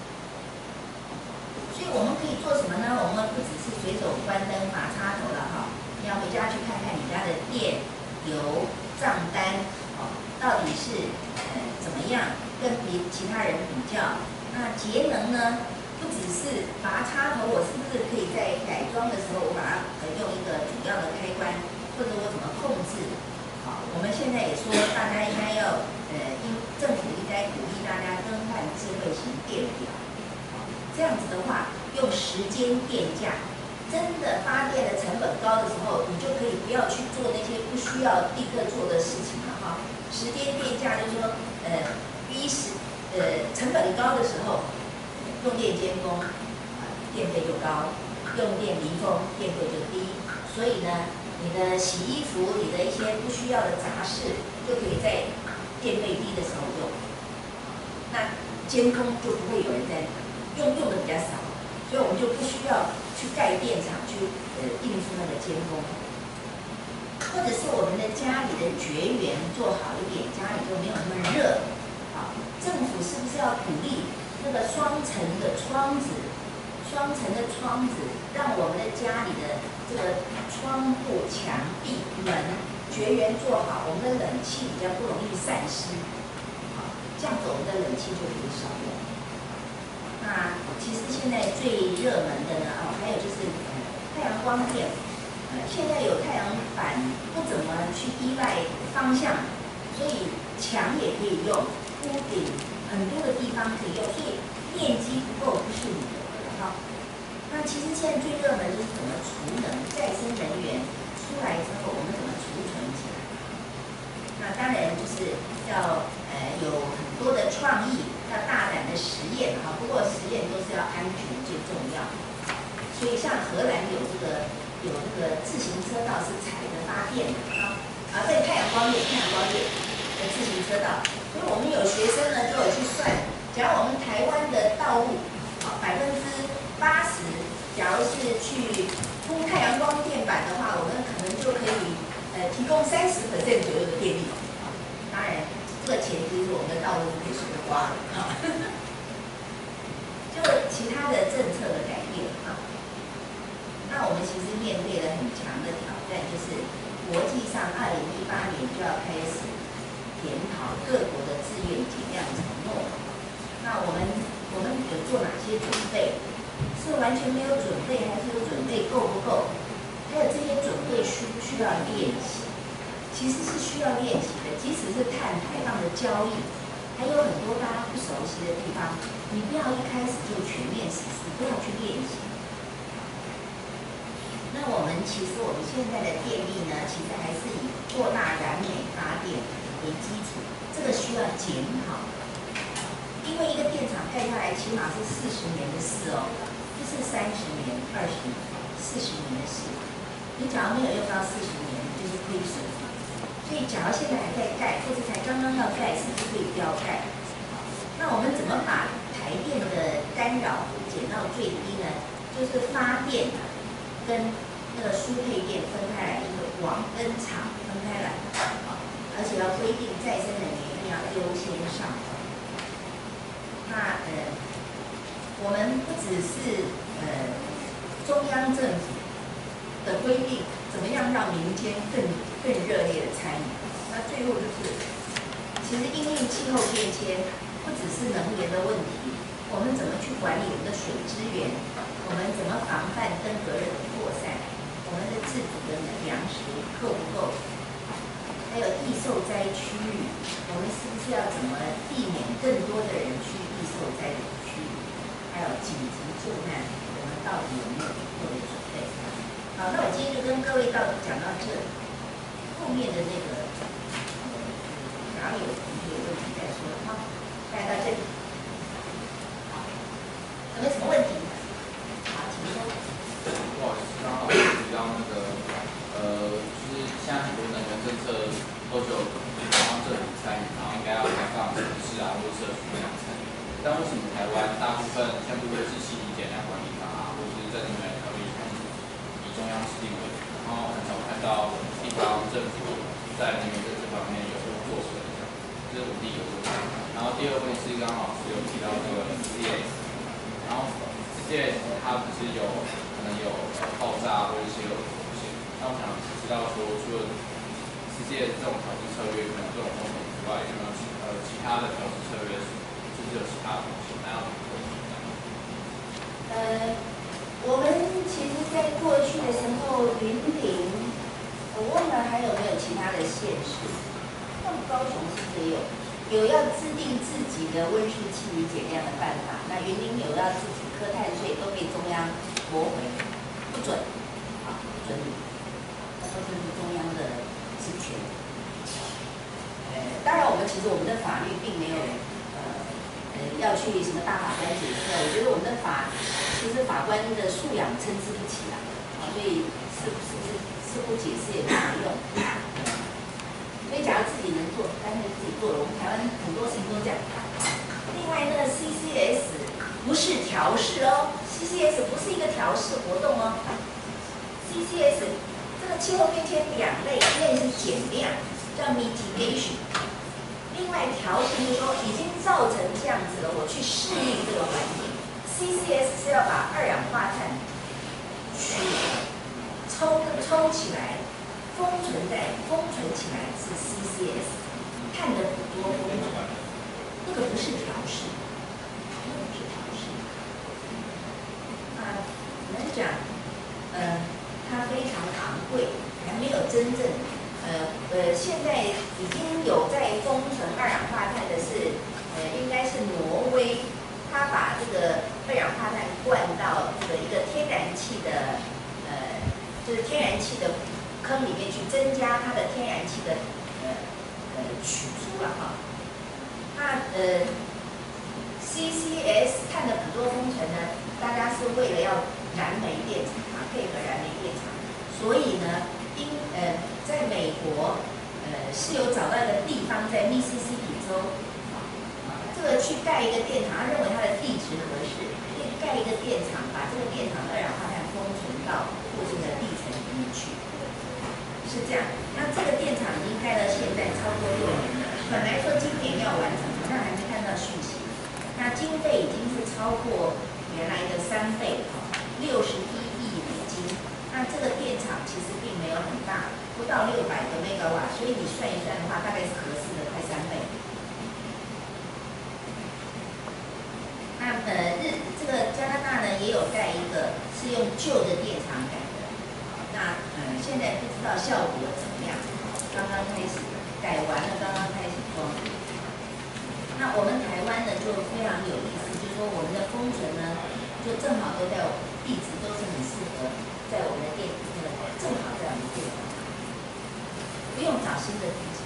所以我们可以做什么呢？我们不只是随手关灯拔插头了哈，你要回家去看看你家的电油账单，哦，到底是呃怎么样，跟别其他人比较。那节能呢，不只是拔插头，我是不是可以在改装的时候，我把它呃用一个主要的开关，或者我怎么控制？好，我们现在也说，大家应该要呃，应政府应该鼓励大家更换智慧型电表。这样子的话，用时间电价，真的发电的成本高的时候，你就可以不要去做那些不需要立刻做的事情了哈。时间电价就是说，呃，逼时。呃，成本高的时候，用电尖峰，啊，电费就高；用电离峰，电费就低。所以呢，你的洗衣服、你的一些不需要的杂事，就可以在电费低的时候用。那尖峰就不会有人在用，用的比较少，所以我们就不需要去盖电厂去呃应付那个尖峰。或者是我们的家里的绝缘做好一点，家里就没有那么热。政府是不是要鼓励那个双层的窗子，双层的窗子，让我们的家里的这个窗户、墙壁、门绝缘做好，我们的冷气比较不容易散失，好，这样子我们的冷气就可以少用。那其实现在最热门的呢，哦，还有就是呃太阳光电，呃，现在有太阳板不怎么去依赖方向，所以墙也可以用。屋顶很多的地方可以用，所以面积不够不是理由的哈。那其实现在最热门就是怎么储能，再生能源出来之后，我们怎么储存起来？那当然就是要呃有很多的创意，要大胆的实验哈。不过实验都是要安全最重要。所以像荷兰有这个有这个自行车道是踩着发电的啊，啊，在太阳光电、太阳光电的自行车道。所以我们有学生呢，就有去算，假如我们台湾的道路，啊，百分之八十，假如是去铺太阳光电板的话，我们可能就可以呃提供三十 percent 左右的电力。啊，当然，这个前提是我们的道路是可以随便刮的啊。就其他的政策的改变啊，那我们其实面对了很强的挑战，就是国际上二零一八年就要开始。检讨各国的自愿减量承诺，那我们我们有做哪些准备？是完全没有准备，还是有准备够不够？还有这些准备需不需要练习？其实是需要练习的，即使是碳排放的交易，还有很多大家不熟悉的地方，你不要一开始就全面实施，不要去练习。那我们其实我们现在的电力呢，其实还是以扩大燃煤发电为基础，这个需要检讨，因为一个电厂盖下来起码是四十年的事哦，不是三十年、二十年、四十年的事。你假如没有用到四十年，就是亏损。所以，假如现在还在盖，或者才刚刚要盖，是不是可以不要盖？那我们怎么把台电的干扰减到最低呢？就是发电跟那个输配电分开来，就是网跟厂分开来。而且要规定再生能源一定要优先上网。那呃，我们不只是呃中央政府的规定，怎么样让民间更更热烈的参与？那最后就是，其实因应气候变迁，不只是能源的问题，我们怎么去管理我们的水资源？我们怎么防范登革热的扩散？我们的自主的粮食够不够？还有易受灾区域，我们是不是要怎么避免更多的人去易受灾的区域？还有紧急救难，我们到底有没有做的准备？好，那我今天就跟各位到讲到这里，后面的那个，假如有同学有问题再说，好，大家到这里。 有没有什么问题？好，请说。 不好意思，刚好提到那个，呃，就是现在很多能源政策都是有中央政府参与，然后应该要开放城市啊或者社区那样参与。但为什么台湾大部分像不论是气体减量管理法啊，或是再生能源条例，还是以中央制定为主，然后很少看到地方政府在能源政策方面有所作为的，这是我第一个问题。然后第二个问题是刚好是有提到这个 C C S， 然后 C C S 它不是有可能有呃爆炸或者泄漏的风险，那我想知道说，除了 C C S 这种调试策略可能这种风险之外，有没有其呃其他的调试策略是就是有其他的风险，那要怎么规避呢？ 呃，我们其实在过去的时候，云林，我忘了还有没有其他的县市，像高雄是不是有有要制定自己的温室气体减量的办法？那云林有要自己课碳税，都被中央驳回，不准，啊，不准你，那都是中央的职权。呃，当然，我们其实我们的法律并没有呃呃要去什么大法官解释，我觉得我们的法其实法官的素养参差不齐啦，啊，所以是是是是不解释也没什么用。所以，假如自己能做，干脆自己做了。我们台湾很多事情都这样。另外，那个 C C S 不是调试哦 ，C C S 不是一个调试活动哦。C C S 这个气候变迁两类，一类是减量，叫 mitigation。另外，调试就是说已经造成这样子了，我去适应这个环境。C C S 是要把二氧化碳去抽抽起来。封存在封存起来是 C C S， 碳的捕捉封存，那个不是调试，那个不是调试。啊，我们讲，呃，它非常昂贵，还没有真正，呃呃，现在已经有在封存二氧化碳的是，呃，应该是挪威，它把这个二氧化碳灌到这个一个天然气的，呃，就是天然气的。坑里面去增加它的天然气的呃呃取出了哈，那呃 C C S 碳的捕捉封存呢，大家是为了要燃煤电厂啊，配合燃煤电厂，所以呢，因呃在美国呃是有找到一个地方在密西西比州啊，这个去盖一个电厂，他认为它的地质合适，盖一个电厂，把这个电厂的二氧化碳封存到附近的地层里面去。是这样，那这个电厂已经盖到现在超过六年了，本来说今年要完成，好像还没看到讯息。那经费已经是超过原来的三倍，六十一亿美金。那这个电厂其实并没有很大，不到六百个 megawatt， 所以你算一算的话，大概是合适的快三倍。那呃日这个加拿大呢也有盖一个是用旧的电厂改的。那嗯，现在不知道效果怎么样，刚刚开始改完了，刚刚开始装。那我们台湾呢就非常有意思，就是说我们的封存呢，就正好都在地址都是很适合在我们的电那个正好在我们电厂，不用找新的地址。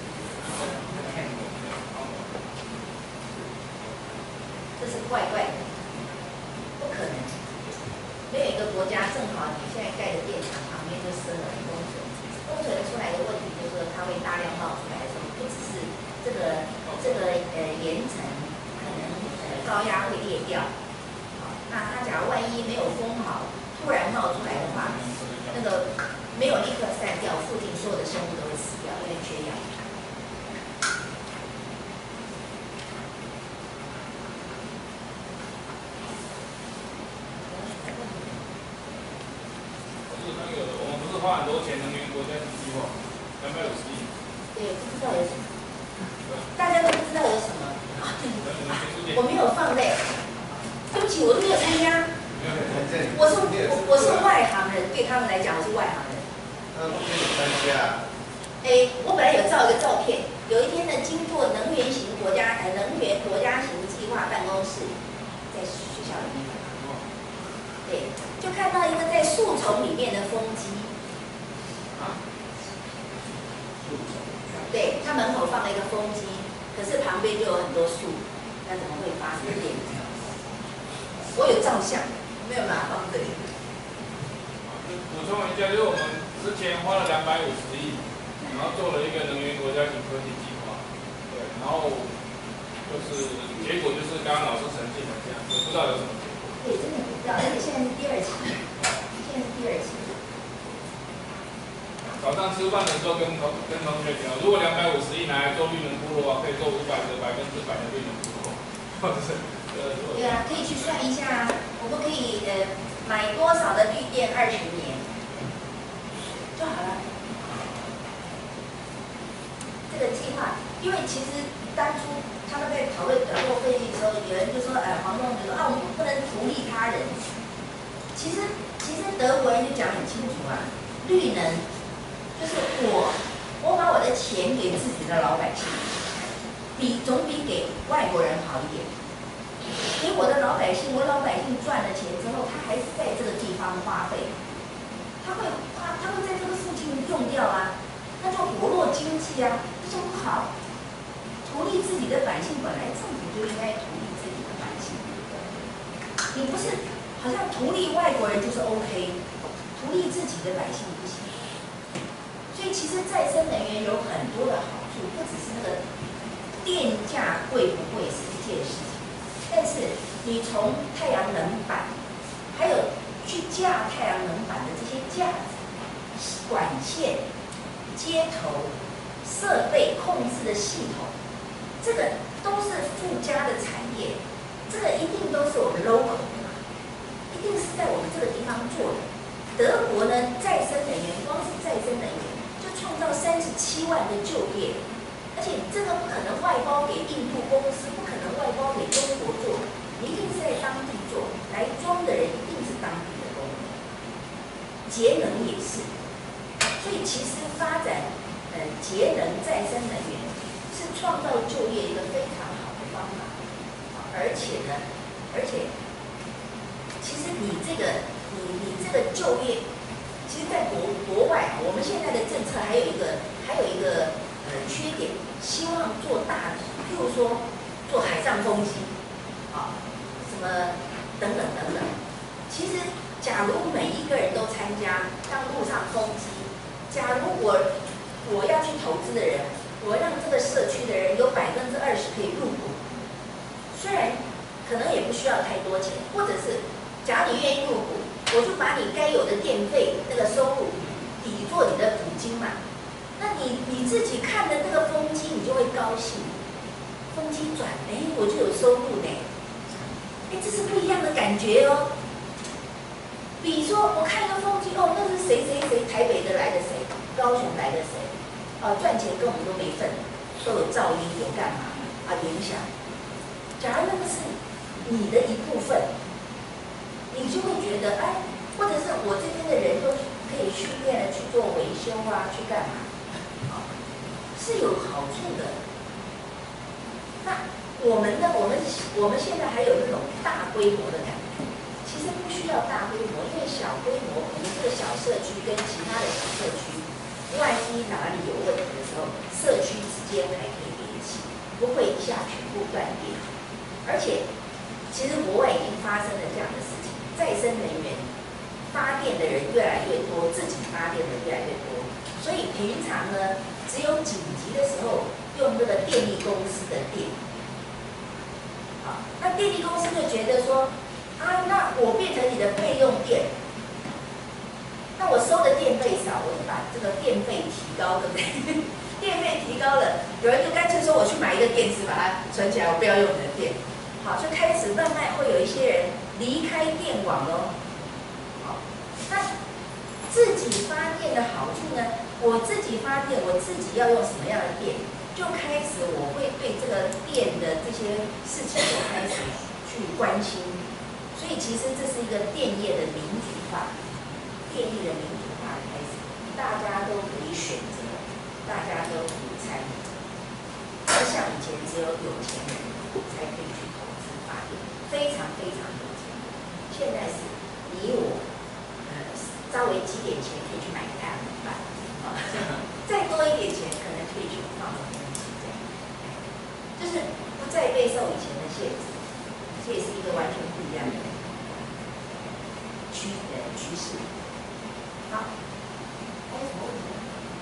这是怪怪的，不可能。没有一个国家正好你现在盖的电厂旁边就设了封存，封存出来的问题就是说它会大量冒出来的时候，不只是这个这个呃岩层可能呃高压会裂掉，好，那它假如万一没有封好，突然冒出来的话，那个没有立刻散掉，附近所有的生物都会死掉，因为缺氧。 花很多钱能源国家级计划，两百五十亿。 对，不知道有什么，大家都不知道有什么。我没有放在，对不起，我都没有参加。我是我我是外行人，对他们来讲我是外行人。 那不可以参加。 哎，我本来有照一个照片，有一天呢，经过能源型国家呃能源国家型计划办公室，在学校里面，对，就看到一个在树丛里面的风机。对，它门口放了一个风机，可是旁边就有很多树，那怎么会发生电？ 我有照相，没有把它放这里。 补充一下，就是我们之前花了两百五十亿，然后做了一个能源国家型科技计划，对，然后就是结果就是刚刚老师呈现的这样，也不知道有什么结果。 对，真的不知道，而且现在是第二期，现在是第二期。 早上吃饭的时候跟同跟同学讲，如果两百五十亿拿来做绿能部落的话，可以做五百的百分之百的绿能部落，或者是呃。 对啊，可以去算一下，我们可以呃买多少的绿电二十年就好了。这个计划，因为其实当初他们在讨论德国会议的时候，有人就说，呃，黄仲就说啊，我们不能图利他人。其实其实德国人就讲很清楚啊，绿能。就是我，我把我的钱给自己的老百姓，比总比给外国人好一点。给我的老百姓，我老百姓赚了钱之后，他还是在这个地方花费，他会他他会在这个附近用掉啊，那就活络经济啊，这不好。图利自己的百姓，本来政府就应该图利自己的百姓，你不是好像图利外国人就是 OK， 图利自己的百姓不行。所以其实再生能源有很多的好处，不只是那个电价贵不贵是一件事情，但是你从太阳能板，还有去架太阳能板的这些架子、管线、接头、设备控制的系统，这个都是附加的产业，这个一定都是我们 local 的嘛，一定是在我们这个地方做的。德国呢，再生能源光是再生能源。创造三十七万的就业，而且这个不可能外包给印度公司，不可能外包给中国做，一定是在当地做，来装的人一定是当地的工人，节能也是，所以其实发展呃节能再生能源是创造就业一个非常好的方法，而且呢，而且其实你这个你你这个就业。其实，在国国外啊，我们现在的政策还有一个还有一个呃缺点，希望做大，譬如说做海上风机，啊，什么等等等等。其实，假如每一个人都参加让路上风机，假如我我要去投资的人，我让这个社区的人有百分之二十可以入股，虽然可能也不需要太多钱，或者是假如你愿意入股。我就把你该有的电费那个收入抵作你的补金嘛，那你你自己看的那个风机，你就会高兴，风机转，哎，我就有收入呢，哎，这是不一样的感觉哦。比如说，我看一个风机，哦，那是谁谁谁，台北的来的谁，高雄来的谁，啊，赚钱跟我们都没份，都有噪音，有干嘛啊影响。假如那个是你的一部分。你就会觉得，哎，或者是我这边的人都可以训练了去做维修啊，去干嘛？啊，是有好处的。那我们呢？我们我们现在还有那种大规模的感觉，其实不需要大规模，因为小规模，我们这个小社区跟其他的小社区，万一哪里有问题的时候，社区之间还可以联系，不会一下全部断电。而且，其实国外已经发生了这样的事情。再生能源发电的人越来越多，自己发电的人越来越多，所以平常呢，只有紧急的时候用这个电力公司的电。好，那电力公司就觉得说，啊，那我变成你的备用电，那我收的电费少，我就把这个电费提高，对不对？电费提高了，有人就干脆说我去买一个电池把它存起来，我不要用你的电。好，就开始慢慢会有一些人离开电网喽。好，那自己发电的好处呢？我自己发电，我自己要用什么样的电，就开始我会对这个电的这些事情我开始去关心。所以其实这是一个电业的民主化，电力的民主化的开始，大家都可以选择，大家都可以参与。不像以前只有有钱人才可以去投资发电，非常非常有钱。现在是你我，呃，稍微积点钱可以去买个太阳能板，啊，再多一点钱可能可以去放个风机，这样，就是不再备受以前的限制，这也是一个完全不一样的趋呃趋势。好，还有什么问题？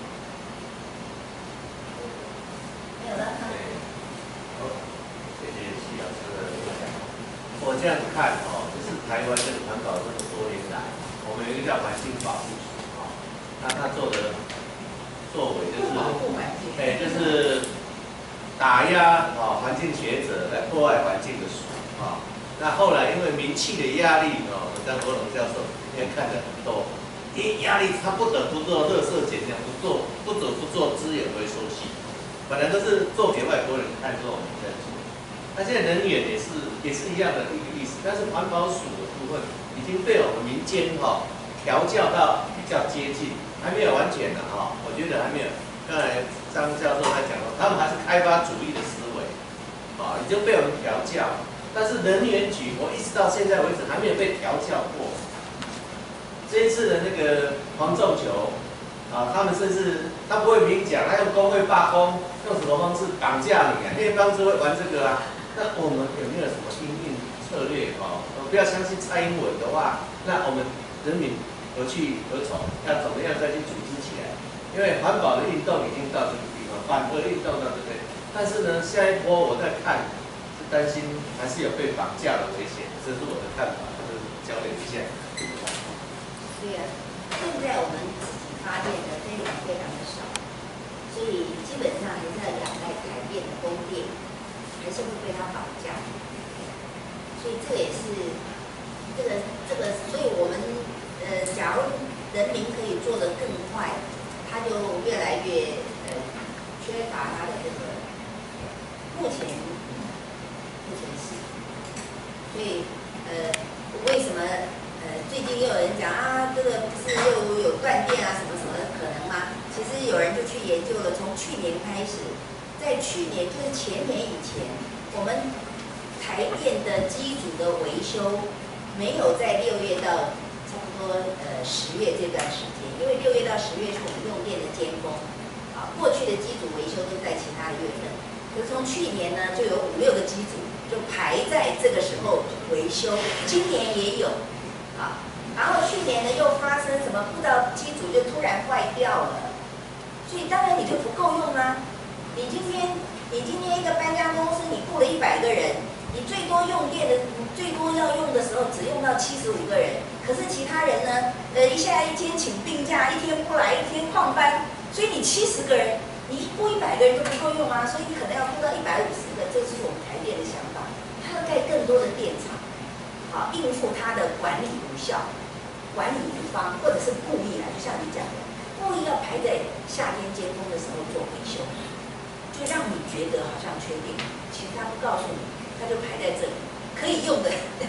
没有了。 对，好，谢谢徐老师的分享。我这样看哦，就是台湾这个环保这么多年来，我们有一个叫环境保护署啊，那他做的作为就是，哎，就是打压啊环境学者来破坏环境的署啊。那后来因为民气的压力哦，张国龙教授也看了很多，因压力他不得不做垃圾减量，不做不得不做资源回收系。本来都是做给外国人看，说我们在做。那现在能源也是也是一样的一个意思，但是环保署的部分已经被我们民间哈调教到比较接近，还没有完全的哈，我觉得还没有。刚才张教授在讲说，他们还是开发主义的思维，啊，已经被我们调教。但是能源局，我一直到现在为止还没有被调教过。这一次的那个黄仲球。啊，他们甚至他不会明讲，他用工会罢工，用什么方式绑架你啊？那些方式会玩这个啊？那我们有没有什么应应策略哦？我不要相信蔡英文的话，那我们人民何去何从？要怎么样再去组织起来？因为环保的运动已经到这个地方，反核运动到这边，但是呢，下一波我在看，是担心还是有被绑架的危险，这是我的看法，就是交流一下。 对啊，现在我们发电的非常非常的少，所以基本上还是要仰赖台电的供电，还是会被它绑架。所以这个也是这个这个，所以我们呃，假如人民可以做得更快，它就越来越呃缺乏它的这个目前目前是，所以呃为什么？呃，最近又有人讲啊，这个不是又有断电啊，什么什么的可能吗？其实有人就去研究了，从去年开始，在去年就是前年以前，我们台电的机组的维修没有在六月到差不多呃十月这段时间，因为六月到十月是我们用电的尖峰，啊，过去的机组维修都在其他的月份，可是从去年呢，就有五六个机组就排在这个时候维修，今年也有。啊，然后去年呢又发生什么？不知道机组就突然坏掉了，所以当然你就不够用啦。你今天你今天一个搬家公司，你雇了一百个人，你最多用电的，你最多要用的时候只用到七十五个人，可是其他人呢，呃，一下一天请病假，一天不来，一天旷班，所以你七十个人，你雇一百个人都不够用啊，所以你可能要雇到一百五十个，这是我们台电的想法，它要盖更多的电厂。好，应付他的管理无效、管理无方，或者是故意来，就像你讲的，故意要排在夏天尖峰的时候做维修，就让你觉得好像缺电，其实他不告诉你，他就排在这里，可以用的。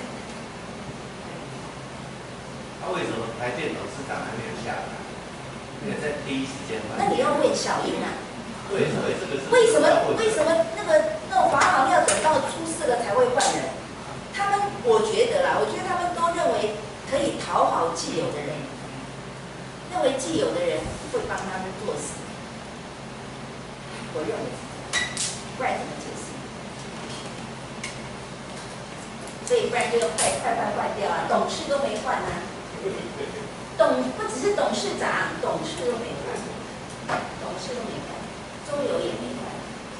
那、啊、为什么台电董事长还没有下来？没有在第一时间换？ 那你要问小英啊。 为什么这个是？ 为什么为什么那个那种华航要等到出事了才会换人？他们，我觉得啦，我觉得他们都认为可以讨好既有的人，认为既有的人会帮他们做事。我认为，不然怎么解释？所以不然就要快快快换掉啊，董事都没换啊，董不只是董事长，董事都没换，董事都没换，中油也没换。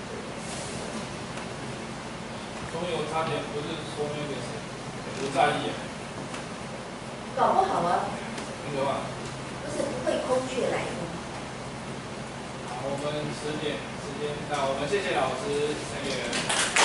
中油差点不是说那个谁不在意啊， 搞不好啊， 那个嘛， 不是不会空穴来风。 好，我们十点时间到，我们谢谢老师，那个。